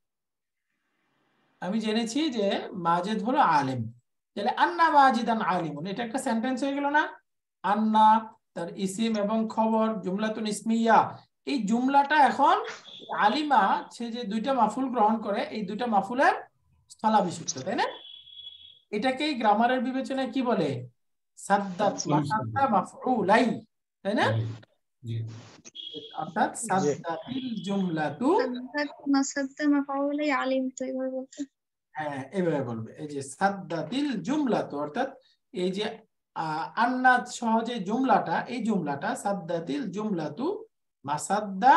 আমি জেনেছি যে মাজেদ হলো আলেম, তাহলে আন্না মাজিদান আলিমুন এটা একটা সেন্টেন্স হয়ে গেল না? আন্না তার ইসিম এবং খবর জুমলাতুন ইসমিয়া, এই জুমলাটা এখন আলিমা সে যে দুইটা মাফুল গ্রহণ করে, এই দুইটা মাফুলের স্থলাভিষিক্ত, তাই না? এটাকেই গ্রামারের বিবেচনায় কি বলে? সাদ্দাত মাসাদ্দা মাফউলাই, তাই না? অর্থাৎ সাদ্দাতিল জুমলাতু, সাদ্দাত মাসাদ্দা মাফউলাই আলিমতু, এভাবে বলতে। হ্যাঁ এভাবে বলবে, এই যে সাদ্দাতিল জুমলাতু, অর্থাৎ এই যে আন্নাত সহজে জুমলাটা, এই জুমলাটা সাদ্দাতিল জুমলাতু মাসাদ্দা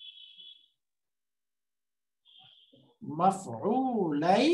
মাফউলাই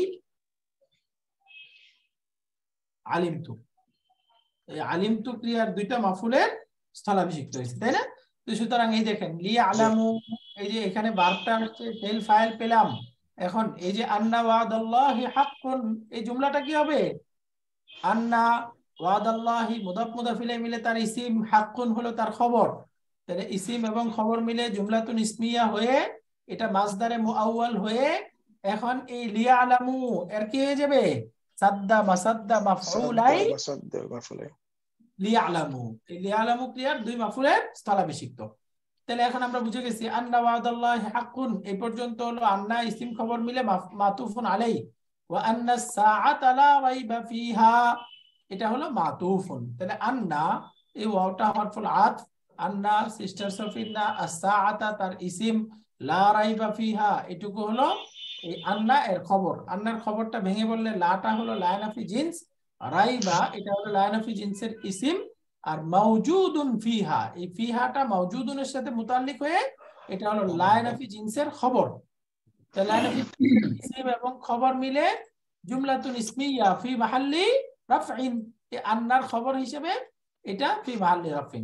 আলিমতু, এই আলিমতু ক্রিয়ার দুইটা মাফুলের স্থলাভিষিক্ত হয়েছে, তাই না? তো সুতরাং এই দেখেন লি আলামু, এই যে এখানে ভার্বটা আসছে, ফেল ফাইল পেলাম। এখন এই যে আন্না ওয়াদাল্লাহি হাক্কুন, এই জুমলাটা কি হবে? আন্না ওয়াদাল্লাহি মুদাফ মুদাফ ইলাইহি মিলে তার ইসিম, হাক্কুন হলো তার খবর। তাহলে ইসিম এবং খবর মিলে জুমলাতুন ইসমিয়া হয়ে এটা মাসদারে মুআওয়াল হয়ে এখন এই লিয়া আলামু এর কি হয়ে যাবে? সাদ্দা মাসাদ্দা মাফউলাই মাসাদ্দা মাফউলাই লিয়ালামু, এই লিয়ালামু ক্রিয়ার দুই মাফুলের স্থলাভিষিক্ত। তাহলে এখন আমরা বুঝে গেছি আন্না ওয়াদাল্লাহি হাক্কুন, এই পর্যন্ত হলো আন্না ইসিম খবর মিলে মাতুফুন আলাই, ওয়া আন্না সাআতা লা রাইবা ফিহা, এটা হলো মাতুফুন। তাহলে আন্না এই ওয়াওটা হরফুল আতফ, আন্না সিস্টারস অফ ইন্না, আস-সাআতা তার ইসিম, লা রাইবা ফিহা এটুকু হলো এই আন্না এর খবর। আন্নার খবরটা ভেঙে বললে লাটা হলো লায়নাফি জিন্স, রাইবা এটা হলো লায়নাফি জিন্সের ইসিম, আর মাওজুদুন ফিহা এই ফিহাটা মাওজুদুনের সাথে মুতাল্লিক হয়ে এটা হলো লায়নাফি জিন্সের খবর। তাহলে লায়নাফি জিন্সের ইসিম এবং খবর মিলে জুমলাতুন ইসমিয়া ফি মাহাল্লি রাফইন, এই আন্নার খবর হিসেবে এটা ফি মাহাল্লি রাফইন।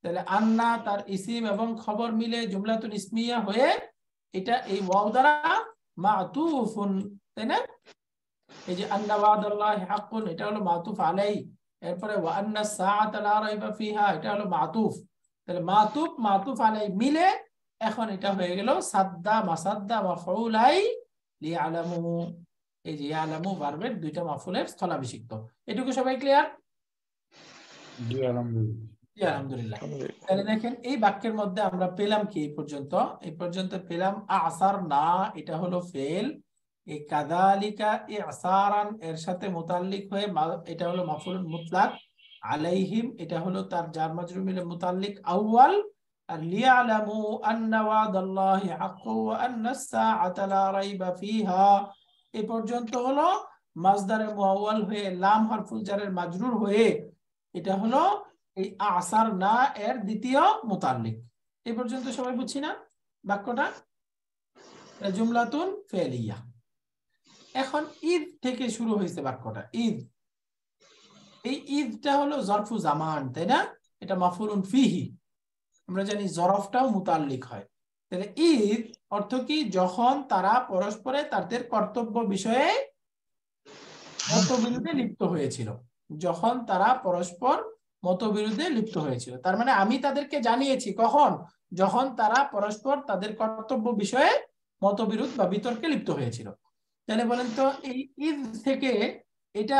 তাহলে আন্না তার ইসিম এবং খবর মিলে জুমলাতুন ইসমিয়া হয়ে এটা এই ওয়াও দ্বারা মাতুফুন, তাই না? এই যে আন্না ওয়াদাল্লাহি হাক্কুন এটা হলো মাতুফ আলাই, এরপরে ওয়া আন্না সাআতা লা রাইবা ফিহা এটা হলো মাতুফ। তাহলে মাতুফ মাতুফ আলাই মিলে এখন এটা হয়ে গেল সাদ্দা মাসাদ্দা মাফউলাই লিয়ালামু। এই যে ইয়ালামু ভার্বের দুইটা মাফউলের স্থলাভিষিক্ত। এটুকু সবাই ক্লিয়ার? জি আলহামদুলিল্লাহ। জি আলহামদুলিল্লাহ। তাহলে দেখেন এই বাক্যের মধ্যে আমরা পেলাম কি এই পর্যন্ত? এই পর্যন্ত পেলাম আসার না এটা হলো ফেল, এই কাযালিকা ইসারান এর সাথে মুতাল্লিক হয়ে এটা হলো মাফউলুন মুতলাক, আলাইহিম এটা হলো তার জার মাজরুর মিলে মুতাল্লিক আউয়াল, আর লিয়ালামু আন্না ওয়াদাল্লাহি হাক্কুন ওয়া আন্নাস সাআতা লা রাইবা ফিহা এই পর্যন্ত হলো মাজদারে মুআওয়াল হয়ে লাম হারফুল জারের মাজরুর হয়ে এটা হলো এই আসার না এর দ্বিতীয় মুতাল্লিক। এই পর্যন্ত সবাই বুঝছি না বাক্যটা? জুমলাতুন ফেলিয়া। এখন ঈদ থেকে শুরু হয়েছে বাক্যটা, ঈদ। এই ঈদটা হলো জরফু জামান, তাই না? এটা মাফউলুন ফিহি, আমরা জানি জরফটাও মুতাল্লিক হয়। তাহলে ঈদ অর্থ কি? যখন তারা পরস্পরে তাদের কর্তব্য বিষয়ে মতবিরোধে লিপ্ত হয়েছিল, যখন তারা পরস্পর মতবিরোধে লিপ্ত হয়েছিল। তার মানে আমি তাদেরকে জানিয়েছি কখন? যখন তারা পরস্পর তাদের কর্তব্য বিষয়ে মতবিরোধ বা বিতর্কে লিপ্ত হয়েছিল। তাহলে বলেন তো এই ঈদ থেকে এটা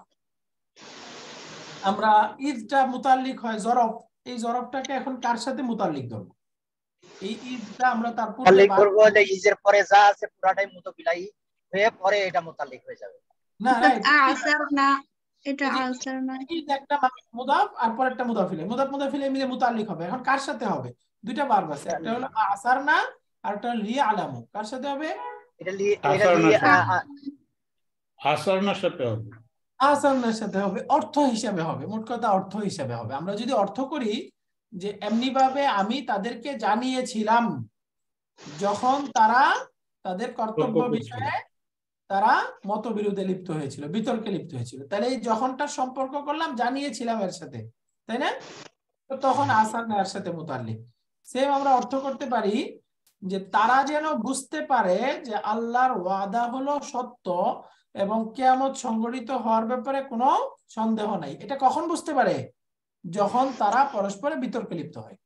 আমরা ঈদটা মুতাল্লিক হয় জরফ, এই জরফটাকে এখন কার সাথে মুতাল্লিক ধরবো? এই ঈদটা আমরা তার পূর্বে করব যে ঈদের পরে যা আছে পুরাটাই মুতাবিলাই হয়ে পরে এটা মুতাল্লিক হয়ে যাবে। না না আসার না এটা আসার না ঈদ একটা মুদাফ আর পরেরটা মুদাফ ইলাইহি, মুদাফ মুদাফ ইলাইহি মিলে মুতাল্লিক হবে। এখন কার সাথে হবে? দুইটা ভার্ব আছে, একটা হলো আসার না আর একটা হলো লিয়ালামু। কার সাথে হবে? এটা আসারনার সাথে হবে, আসারনার সাথে হবে, অর্থ হিসাবে হবে। মোট কথা অর্থ হিসাবে হবে। আমরা যদি অর্থ করি যে এমনি ভাবে আমি তাদেরকে জানিয়েছিলাম যখন তারা তাদের কর্তব্য বিষয়ে তারা মতবিরোধে লিপ্ত হয়েছিল, বিতর্কে লিপ্ত হয়েছিল, তাহলে এই যখনটার সম্পর্ক করলাম জানিয়েছিলাম এর সাথে, তাই না? তো তখন আসার না এর সাথে মুতাল্লিক। সেম আমরা অর্থ করতে পারি যে তারা যেন বুঝতে পারে যে আল্লাহর ওয়াদা হলো সত্য এবং কিয়ামত সংঘটিত হওয়ার ব্যাপারে কোনো সন্দেহ নাই। এটা কখন বুঝতে পারে? যখন তারা পরস্পরে বিতর্কে লিপ্ত হয়।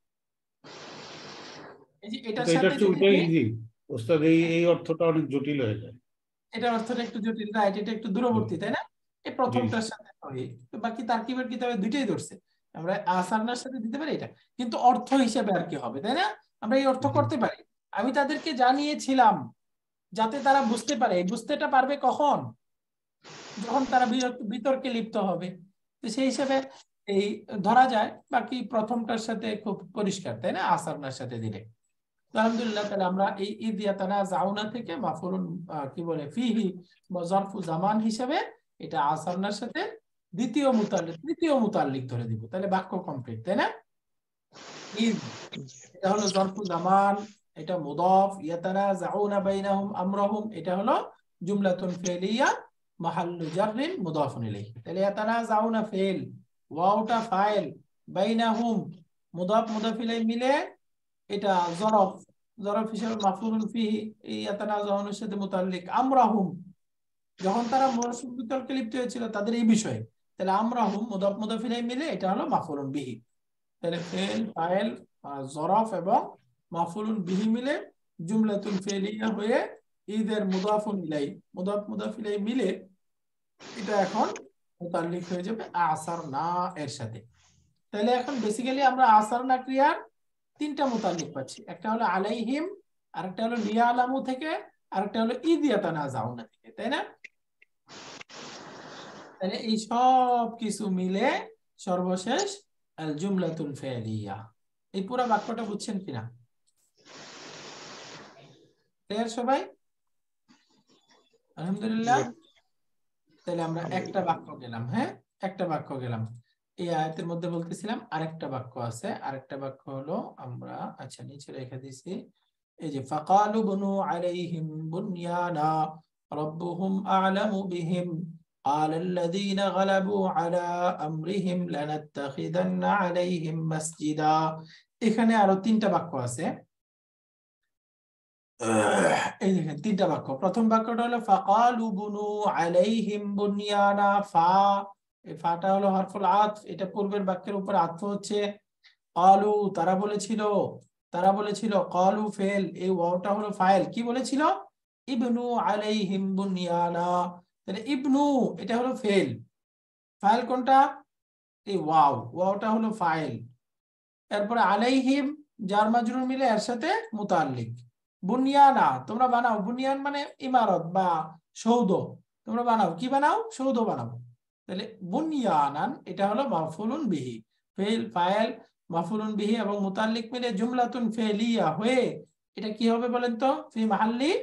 এই যে এটার সাথে ওস্তাদ এই অর্থটা অনেক জটিল হয়ে যায়। এটা অর্থটা একটু জটিল, রাইট? এটা একটু দূরবর্তী, তাই না? এই প্রথমটার সাথে হয়, তো বাকি তারকিবের কিতাবে দুইটাই ধরছে। আমরা আসারনার সাথে দিতে পারি এটা, কিন্তু অর্থ হিসেবে আর কি হবে, তাই না? আমরা এই অর্থ করতে পারি আমি তাদেরকে জানিয়েছিলাম যাতে তারা বুঝতে পারে। বুঝতেটা পারবে কখন? যখন তারা বিতর্কে লিপ্ত হবে। তো সেই হিসেবে এই ধরা যায়। বাকি প্রথমটার সাথে খুব পরিষ্কার, তাই না? আসারনার সাথে দিলে। আলহামদুলিল্লাহ। তাহলে আমরা এই ঈদ ইয়াতানাজাউনা থেকে মাফউলুন কি বলে ফিহি বা জরফু জামান হিসেবে এটা আসারনার সাথে দ্বিতীয় মুতাল্লিক তৃতীয় মুতাল্লিক ধরে দিব। তাহলে বাক্য কমপ্লিট, তাই না? ঈদ এটা হলো জরফু জামান, এটা মুদাফ, ইয়াতানাজাউনা বাইনাহুম আমরাহুম এটা হলো জুমলাতুন ফিলিয়া মাহাল্লু জাররিন মুদাফুন ইলাইহি। তাহলে ইয়াতানাজাউনা ফিল, ওয়াওটা ফাইল, বাইনাহুম মুদাফ মুদাফ ইলাইহি মিলে এটা জরফ, জরফ হিসেবে মাফউলুন ফিহি ইয়াতানাজাউনের সাথে মুতাল্লিক আমরাহুম, যখন তারা বিতর্কে লিপ্ত হয়েছিল তাদের এই বিষয়ে। তাহলে আমরাহুম মুদাফ মুদাফ ইলাইহি মিলে এটা হলো মাফউলুন বিহি। তাহলে ফেল ফাইল জরফ এবং মাফউলুন বিহি মিলে জুমলাতুন ফিলিয়া হয়ে ঈদের মুদাফুন ইলাইহি, মুদাফ মুদাফ ইলাইহি মিলে এটা এখন মুতাল্লিক হয়ে যাবে আসারনা এর সাথে। তাহলে এখন বেসিক্যালি আমরা আসারনা ক্রিয়ার তিনটা মুতাল্লিক পাচ্ছি। একটা হলো আলাইহিম, আরেকটা হলো লিয়ালামু থেকে, আরেকটা হলো ঈদ ইয়াতানাজাউনা থেকে, তাই না? তাহলে এই সব কিছু মিলে সর্বশেষ আল জুমলাতুল ফিলিয়া। এই পুরো বাক্যটা বুঝছেন কিনা? ক্লিয়ার সবাই? আলহামদুলিল্লাহ। তাহলে আমরা একটা বাক্য গেলাম। হ্যাঁ, একটা বাক্য গেলাম। এই আয়াতের মধ্যে বলতেছিলাম আরেকটা বাক্য আছে। আরেকটা বাক্য হলো আমরা আচ্ছা নিচে রেখে দিছি। এই যে ফাকালু বুনু আলাইহিম বুনয়ানা রাব্বুহুম আ'লামু বিহিম قال الذين غلبوا على أمرهم لنتخذن عليهم مسجدا এখানে আরো তিনটা বাক্য আছে এই দেখেন তিনটা বাক্য প্রথম বাক্যটা হলো ফাকালু বুনু আলাইহিম বুনিয়ানা এই ফাটা হলো হরফুল আতফ এটা পূর্বের বাক্যের উপর আতফ হচ্ছে ক্বালু তারা বলেছিল ক্বালু ফেল এই ওয়াওটা হলো ফাইল কি বলেছিল ইবনু আলাইহিম বুনিয়ানা তাহলে ইবনু এটা হলো ফেল ফাইল কোনটা এই ওয়াওটা হলো ফাইল এরপরে আলাইহিম জার মাজরুর মিলে এর সাথে মুতাল্লিক বুনিয়ানা তোমরা বানাও বুনিয়ান মানে ইমারত বা সৌধ তোমরা বানাও কি বানাও সৌধ বানাও তাহলে বুনিয়ানান এটা হলো মাফউলুন বিহি ফেল ফাইল মাফউলুন বিহি এবং মুতাল্লিক মিলে জুমলাতুন ফেলিয়া হয়ে এটা কি হবে বলেন তো ফি মাহাল্লি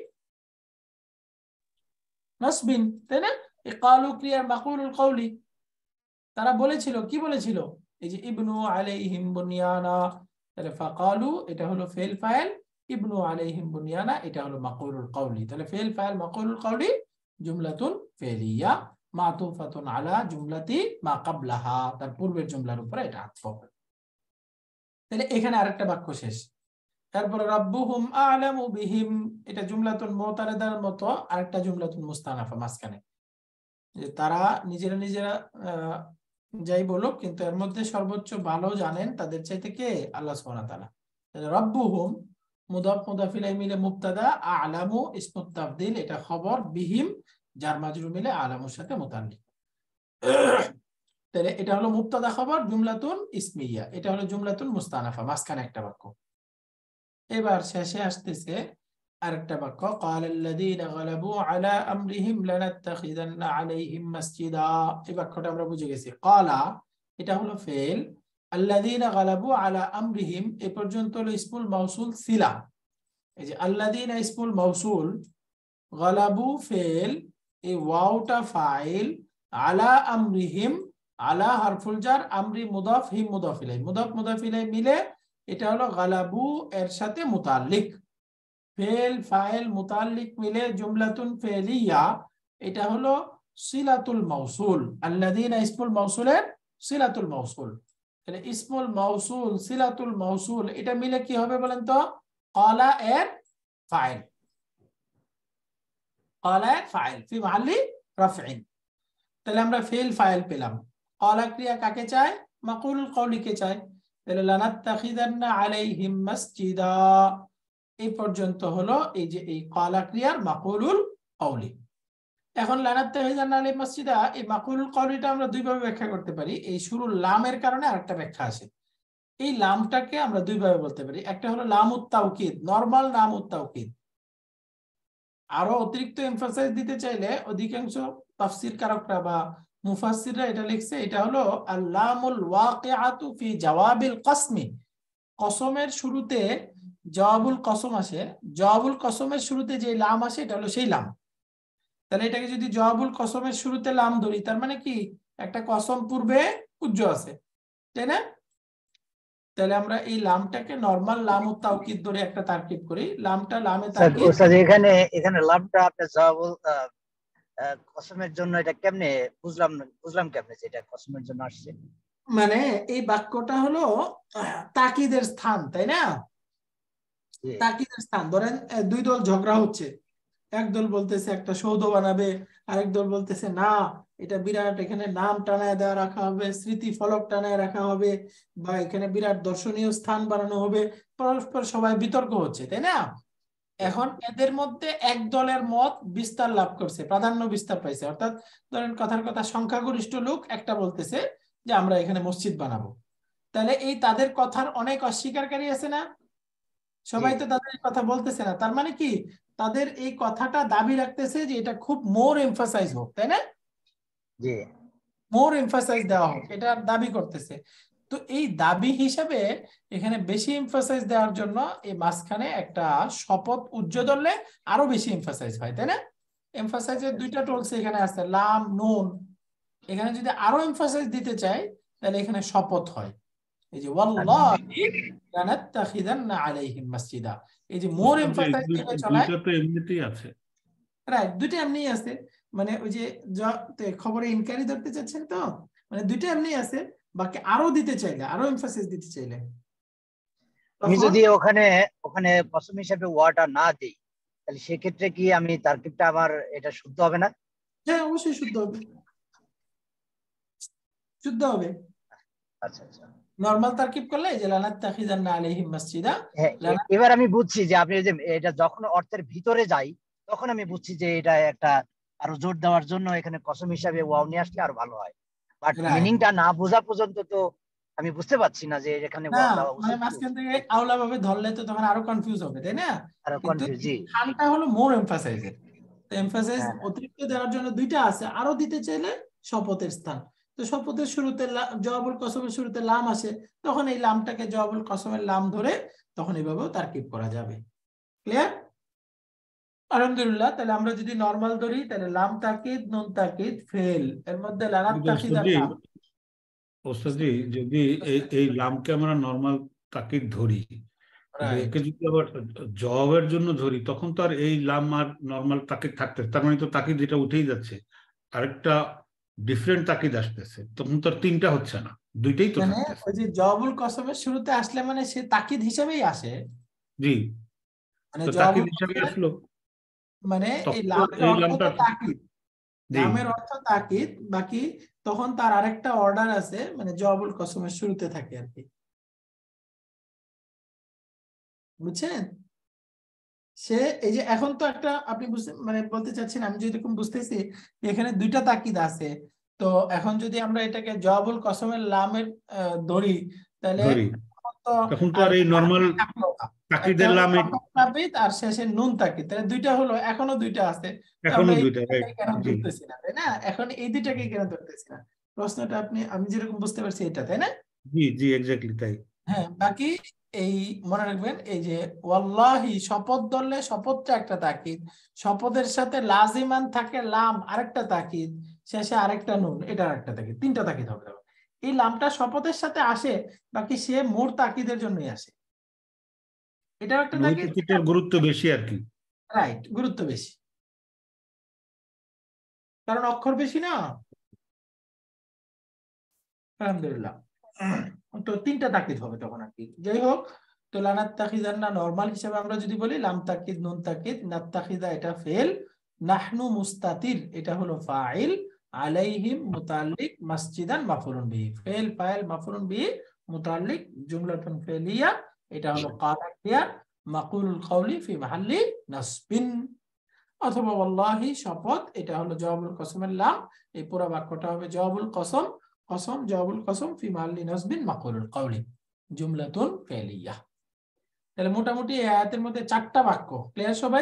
নাসবিন তাই না এই ক্বালু ক্রিয়ার মাফউলুল কওলি তারা বলেছিল কি বলেছিল এই যে ইবনু আলাইহিম বুনিয়ানা তাহলে ফাকালু এটা হলো ফেল ফাইল ইবনু আলাইহিম বুনিয়ানা এটা হলো মাফউলুল কওলি তাহলে ফেল ফাইল মাফউলুল কওলি জুমলাতুন ফেলিয়া মাতুফাতুন আলা জুমলাতি মা ক্বাবলাহা তার পূর্বের জুমলার উপরে এটা আতফ হবে তাহলে এখানে আরেকটা বাক্য শেষ তারপরে রাব্বুহুম আ'লামু বিহিম এটা জুমলাতুন মুতারাদার মতো আরেকটা জুমলাতুন মুস্তানাফা মাঝখানে যে তারা নিজেরা যাই বলুক কিন্তু এর মধ্যে সর্বোচ্চ ভালো জানেন তাদের চাইতে কে আল্লাহ সুবহানাহু ওয়া তাআলা তাহলে রাব্বুহুম মুদাফ মুদাফ ইলাইহি মিলে মুবতাদা আ'লামু ইসমুত তাফদীল এটা খবর বিহিম জার মাজরুর মিলে আ'লামুর সাথে মুতাল্লিক তাহলে এটা হলো মুবতাদা খবর জুমলাতুন ইসমিয়া এটা হলো জুমলাতুন মুস্তানাফা মাঝখানে একটা বাক্য এবার শেষে আসতেছে আরেকটা বাক্য ক্বালাল্লাযীনা গালাবু আলা আমরিহিম লানাত্তাখিযান্না আলাইহিম মাসজিদা এই বাক্যটা আমরা বুঝে গেছি ক্বালা এটা হলো ফেল আল্লাযীনা গালাবু আলা আমরিহিম এই পর্যন্ত হলো ইসমুল মাউসুল সিলা এই যে আল্লাযীনা ইসমুল মাউসুল গালাবু ফেল এই ওয়াওটা ফাইল আলা আমরিহিম আলা হারফুল জার আমরি মুদাফ হিম মুদাফ ইলাইহি মুদাফ মুদাফ ইলাইহি মিলে এটা হলো গালাবু এর সাথে মুতাল্লিক ফেল ফাইল মুতাল্লিক মিলে জুমলাতুন ফেলিয়া এটা হলো সিলাতুল মাউসুল আল্লাযীনা ইসমুল মাউসুলের সিলাতুল মাউসুল তাহলে ইসমুল মাউসুল সিলাতুল মাউসুল এটা মিলে কি হবে বলেন তো ক্বালা এর ফাইল ক্বালা এর ফাইল ফি মাহাল্লি রাফইন তাহলে আমরা ফেল ফাইল পেলাম ক্বালা ক্রিয়া কাকে চায় মাকুলুল কওলিকে চায় তাহলে লানাত্তাখিযান্না আলাইহিম মাসজিদা এই পর্যন্ত হলো এই যে এই ক্বালা ক্রিয়ার মাকুলুল কওলি এখন লানাত্তাখিযান্না আলাইহিম মাসজিদা এই মাকুলুল কওলিটা আমরা দুই ভাবে ব্যাখ্যা করতে পারি এই শুরুর লামের কারণে আরেকটা ব্যাখ্যা আসে এই লামটাকে আমরা দুই ভাবে বলতে পারি একটা হলো লামুত তাওকিদ নরমাল লামুত তাওকিদ আরো অতিরিক্ত এমফাসাইজ দিতে চাইলে অধিকাংশ তাফসীর কারকরা বা মুফাসসিররা এটা লিখছে এটা হলো আল-লামুল ওয়াকিআতু ফি জাওয়াবিল কসমি কসমের শুরুতে জওয়াবুল কসম আসে জওয়াবুল কসমের শুরুতে যে লাম আসে এটা হলো সেই লাম তাহলে এটাকে যদি জওয়াবুল কসমের শুরুতে লাম ধরি তার মানে কি একটা কসম পূর্বে উজ্জ আছে তাই না তাহলে আমরা এই লামটাকে নরমাল লামুত তাওকিদ ধরে একটা তারকিব করি লামটা লামে তাওকিদ স্যার এখানে লামটা আপনি জওয়াবুল কসমের জন্য এটা কেমনে বুঝলাম কেমনে যে এটা কসমের জন্য আসছে মানে এই বাক্যটা হলো তাকিদের স্থান তাই না তাকিদের স্থান ধরেন দুই দল ঝগড়া হচ্ছে এক দল বলতেছে একটা সৌধ বানাবে আরেক দল বলতেছে না এটা বিরাট এখানে নাম টানায় দেওয়া রাখা হবে স্মৃতি ফলক টানায় রাখা হবে বা এখানে বিরাট দর্শনীয় স্থান বানানো হবে পরস্পর সবাই বিতর্ক হচ্ছে তাই না এখন এদের মধ্যে এক দলের মত বিস্তার লাভ করছে প্রাধান্য বিস্তার পাইছে অর্থাৎ ধরেন কথার কথা সংখ্যাগরিষ্ঠ লোক একটা বলতেছে যে আমরা এখানে মসজিদ বানাবো তাহলে এই তাদের কথার অনেক অস্বীকারী আছে না সবাই তো তাদের কথা বলতেছে না তার মানে কি তাদের এই কথাটা দাবি রাখতেছে যে এটা খুব মোর এমফাসাইজ হোক তাই না জি মোর এমফাসাইজ দেওয়া হোক এটা দাবি করতেছে তো এই দাবি হিসাবে এখানে বেশি এমফাসাইজ দেওয়ার জন্য এই মাঝখানে একটা শপথ উজ্জ ধরলে আরো বেশি এমফাসাইজ হয় তাই না এমফাসাইজের দুইটা টুলস এখানে আছে লাম নুন এখানে যদি আরো এমফাসাইজ দিতে চাই তাহলে এখানে শপথ হয় এই যে ওয়াল্লাহি লানাত্তাখিযান্না আলাইহিম মাসজিদা এই যে মোর এমফাসাইজ দিলে চলে দুইটা তো এমনিতেই আছে রাইট দুইটা এমনিই আছে মানে ওই যে খবরে ইনকারি ধরতে চাচ্ছেন তো, মানে দুইটা এমনি আছে, বাকি আরো দিতে চাইলে, আরো এমফাসিস দিতে চাইলে আমি যদি ওখানে ওখানে কসম হিসেবে ওয়াটা না দিই, তাহলে সেক্ষেত্রে কি আমি তারকিবটা আমার এটা শুদ্ধ হবে না? হ্যাঁ অবশ্যই শুদ্ধ হবে, শুদ্ধ হবে। আচ্ছা আচ্ছা, নরমাল তারকিব করলে যে লানাত্তাখিযান্না আলাইহিম মাসজিদা, হ্যাঁ এবার আমি বুঝছি যে আপনি যে এটা যখন অর্থের ভিতরে যাই তখন আমি বুঝছি যে এটা একটা আরো জোর দেওয়ার জন্য এখানে কসম হিসাবে ওয়াও নিয়ে আসলে আরো ভালো হয়। বাট মিনিংটা না বোঝা পর্যন্ত তো আমি বুঝতে পারছি না যে এখানে না ওয়াও দেওয়া মানে উচিত। মাঝখান থেকে আওলা ভাবে ধরলে তো তখন আরো কনফিউজ হবে, তাই না? আরো কিন্তু কনফিউজ, জি। খানটা হলো মোর এমফাসাইজের, তো এমফাসাইজ হ্যাঁ হ্যাঁ, অতিরিক্ত দেওয়ার জন্য দুইটা আছে, আরো দিতে চাইলে শপথের স্থান। তো শপথের শুরুতে জওয়াবুল কসমের শুরুতে লাম আসে, তখন এই লামটাকে জওয়াবুল কসমের লাম ধরে তখন এইভাবেও তারকিব করা যাবে। ক্লিয়ার? আলহামদুলিল্লাহ। তাহলে আমরা যদি নরমাল ধরি তাহলে লাম তাকিদ নুন তাকিদ ফেল, এর মধ্যে লানাত তাকিদ আর লাম। ওস্তাদজি যদি এই লামকে আমরা নর্মাল তাকিদ ধরি, কিন্তু রাইট, একে যদি আবার জবাবের জন্য ধরি তখন তো আর এই লাম আর নর্মাল তাকিদ থাকতে, তার মানে তো তাকিদ যেটা উঠেই যাচ্ছে, আরেকটা ডিফারেন্ট তাকিদ আসতেছে, তখন তো আর তিনটা হচ্ছে না, দুইটাই তো মানে থাকতেছে। ওই যে জওয়াবুল কসমের শুরুতে আসলে মানে সে তাকিদ হিসেবেই আসে, জি, মানে তো তাকিদ জওয়াবুল হিসাবে কসমের আসলো, মানে এই তখন তো লামের এই অর্থ লামটা, তো তাকিদ, জি লামের অর্থ তাকিদ, বাকি তখন তার আরেকটা অর্ডার আছে, মানে জওয়াবুল কসমের শুরুতে থাকে আর কি, বুঝছেন? সে এই যে এখন তো একটা আপনি বুঝতে মানে বলতে চাচ্ছেন, আমি যেরকম বুঝতেছি এখানে দুইটা তাকিদ আছে, তো এখন যদি আমরা এটাকে জওয়াবুল কসমের লামের ধরি তাহলে ধরি, তো তখন তো আর আর এই নর্মাল থাকলো না। একটা তাকিদের হলো লাম প্রথম তাকিদ আর শেষে নুন তাকিদ, তাহলে দুইটা হলো, এখনো দুইটা আছে, তো আমরা এখনো এই দুইটা, রাইট। দুইটাকে কেন জি ধরতেছি না, তাই না? এখন এই দুইটাকে কেন ধরতেছি না, প্রশ্নটা আমি যেরকম বুঝতে পারছি এটা, তাই না? জি জি, এক্স্যাক্টলি তাই। হ্যাঁ, বাকি এই মনে রাখবেন এই যে ওয়াল্লাহি শপথ ধরলে শপথটা একটা তাকিদ, শপথের সাথে লাজিমান থাকে লাম আরেকটা তাকিদ, শেষে আরেকটা নুন এটা আরেকটা তাকিদ, তিনটা তাকিদ হবে। এই লামটা শপথের সাথে আসে, বাকি সে মোর তাকিদের জন্যই আসে, এটাও একটা ওই তাকিদ। তাকিদের গুরুত্ব বেশি আর কি। রাইট, গুরুত্ব বেশি, কারণ অক্ষর বেশি না। আলহামদুলিল্লাহ। তো তিনটা তাকিদ হবে তখন আর কি। যাই হোক, তো লানাত তাকিদান্না নরমাল হিসেবে আমরা যদি বলি লাম তাকিদ নুন তাকিদ, নাত তাকিদা এটা ফেল, নাহনু মুস্তাতির এটা হলো ফাইল, আলাইহিম মুতাল্লিক মাসজিদান মাফউলুন বিহি, ফেল ফাইল মাফউলুন বিহি মুতাল্লিক জুমলাতুন ফেলিয়া, এটা হলো কারা ক্রিয়া মাকুলুল কওলি ফি মাহাল্লি নাসবিন। অথবা ওয়াল্লাহি শপথ এটা হলো জওয়াবুল কসমের লাম, এই পুরো বাক্যটা হবে জওয়াবুল কসম, কসম জওয়াবুল কসম ফি মাহাল্লি নাসবিন মাকুলুল কওলি জুমলাতুন ফেলিয়া। তাহলে মোটামুটি এই আয়াতের মধ্যে চারটা বাক্য ক্লিয়ার সবাই?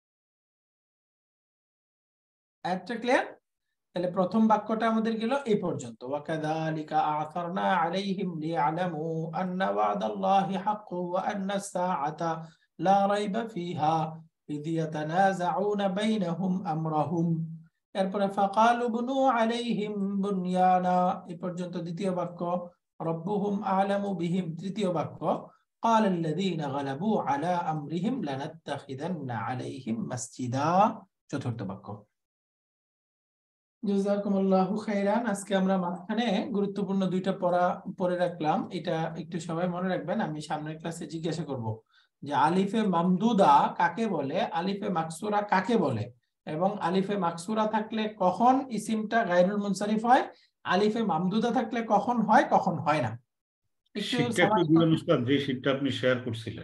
আয়াতটা ক্লিয়ার? তাহলে প্রথম বাক্যটা আমাদের গেল এই পর্যন্ত, ওয়াকাযালিকা আ'সারনা আলাইহিম লিয়া'লামু আন্না ওয়া'দাল্লাহি হাক্কু ওয়া আন্নাস সাআতা লা রাইবা ফিহা ইয ইয়াতানাযাউনা বাইনাহুম আমরাহুম। এরপরে ফাকালু বুনু আলাইহিম বুনয়ানা, এই পর্যন্ত দ্বিতীয় বাক্য। রব্বুহুম আ'লামু বিহিম, তৃতীয় বাক্য। قال الذين غلبوا على أمرهم لنتخذن عليهم مسجدا, চতুর্থ বাক্য। জাযাকুমুল্লাহু খাইরান। আজকে আমরা মাঝখানে গুরুত্বপূর্ণ দুইটা পড়ে রাখলাম, এটা একটু সবাই মনে রাখবেন, আমি সামনের ক্লাসে জিজ্ঞাসা করব যে আলিফে মামদুদা কাকে বলে, আলিফে মাকসুরা কাকে বলে, এবং আলিফে মাকসুরা থাকলে কখন ইসিমটা গায়রুল মুনসারিফ হয়, আলিফে মামদুদা থাকলে কখন হয় কখন হয় না, একটু শীটটা একটু দিবেন উস্তাদ, যে শীটটা আপনি শেয়ার করছিলেন।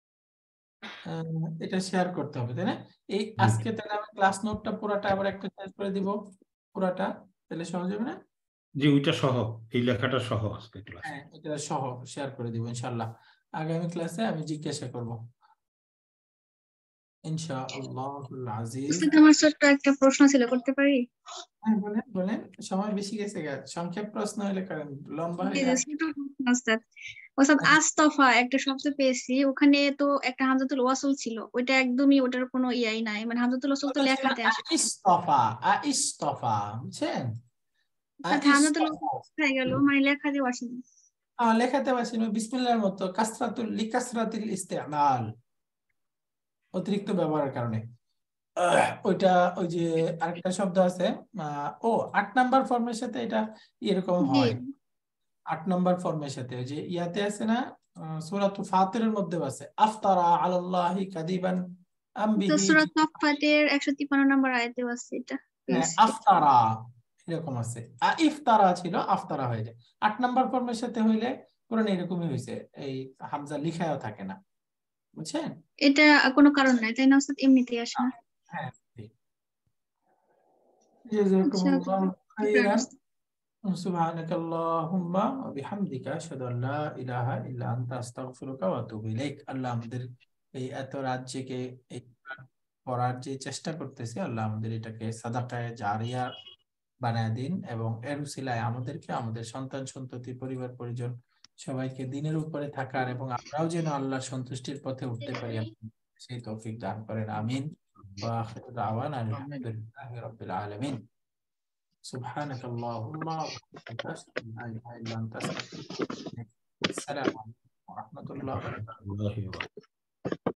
এটা শেয়ার করতে হবে, তাই না? এই আজকে তাহলে আমি ক্লাস নোটটা পুরাটা আবার একটা শেয়ার করে দিব, পুরাটা, তাহলে সহজ হবে না? জি, ওইটা সহ, এই লেখাটা সহ আজকে ক্লাস। হ্যাঁ, এটা সহ শেয়ার করে দিব ইনশাআল্লাহ, আগামী ক্লাসে আমি জিজ্ঞাসা করব ইনশাআল্লাহুল আজিজ। উস্তাদ আমার ছোট্ট একটা প্রশ্ন ছিল, করতে পারি? হ্যাঁ বলেন বলেন, সময় বেশি গেছে গা, সংক্ষেপ প্রশ্ন হলে করেন, লম্বা হয়ে জি, গেল। ছোট প্রশ্ন উস্তাদ। উস্তাদ আস্তফা একটা শব্দ পেয়েছি, ওখানে তো একটা হামজাতুল ওয়াসল ছিল, ওইটা একদমই ওটার কোনো ইয়াই নাই, মানে হামজাতুল ওয়াসল তো ওটা ছিল লেখাতে আসে। আইস্তফা, আইস্তফা, বুঝছেন? উস্তাদ হামজাতুল ওয়াসল আইস্তফা হয়ে গেল, মানে লেখাতেও আসেনি। লেখাতে পারছি না, বিসমিল্লাহর মতো কাসরাতুল লিকাসরাতিল ইস্তেমাল, অতিরিক্ত ব্যবহারের কারণে। ওইটা ওই যে আরেকটা শব্দ আছে 8 নাম্বার ফর্মের সাথে এটা এরকম জি হয়। 8 নাম্বার ফর্মের সাথে ওই যে ইয়াতে আছে না, সূরাতুল ফাতিরের মধ্যে আছে আফতারা আলাল্লাহি কাদিবান আম তো বিহি, সূরা সাফফাতের 153 নম্বর আয়াতে আছে এটা। Yes, আফতারা এরকম আছে। ইফতারা ছিল, আফতারা হয়ে যায়। 8 নাম্বার ফর্মের সাথে হইলে কোরআনে এরকমই হয়েছে, এই হামজা লিখাও থাকে না, বুঝছেন? এটা কোনো কারণ নাই তাই না ওস্তাদ, এমনিতেই আসে না। হ্যাঁ ঠিক। আচ্ছা জাযাকুমুল্লাহু শুকরান খাইরান। ওস্তাদ। সুবহানাকাল্লাহুম্মা ওয়া বিহামদিকা আশহাদু আল লা ইলাহা ইল্লা আনতা আস্তাগফিরুকা ওয়া আতুবু ইলাইক। আল্লাহ আমাদের এই এত রাত জেগে এই কোরআন পড়ার যে চেষ্টা করতেছি, আল্লাহ আমাদের এটাকে সাদাকায়ে জারিয়া বানায় দিন, এবং এর উসিলায় আমাদেরকে, আমাদের সন্তান সন্ততি, পরিবার পরিজন সবাইকে দিনের উপরে থাকার এবং আমরাও যেন আল্লাহর সন্তুষ্টির পথে উঠতে পারি, সেই তৌফিক দান করেন। আমিন। ওয়া আখিরু দাওয়ানা আলহামদুলিল্লাহি রাব্বিল আলামিন। سبحانك اللهم وبحمدك أشهد أن لا إله إلا أنت أستغفرك وأتوب إليك. السلام عليكم ورحمة الله وبركاته.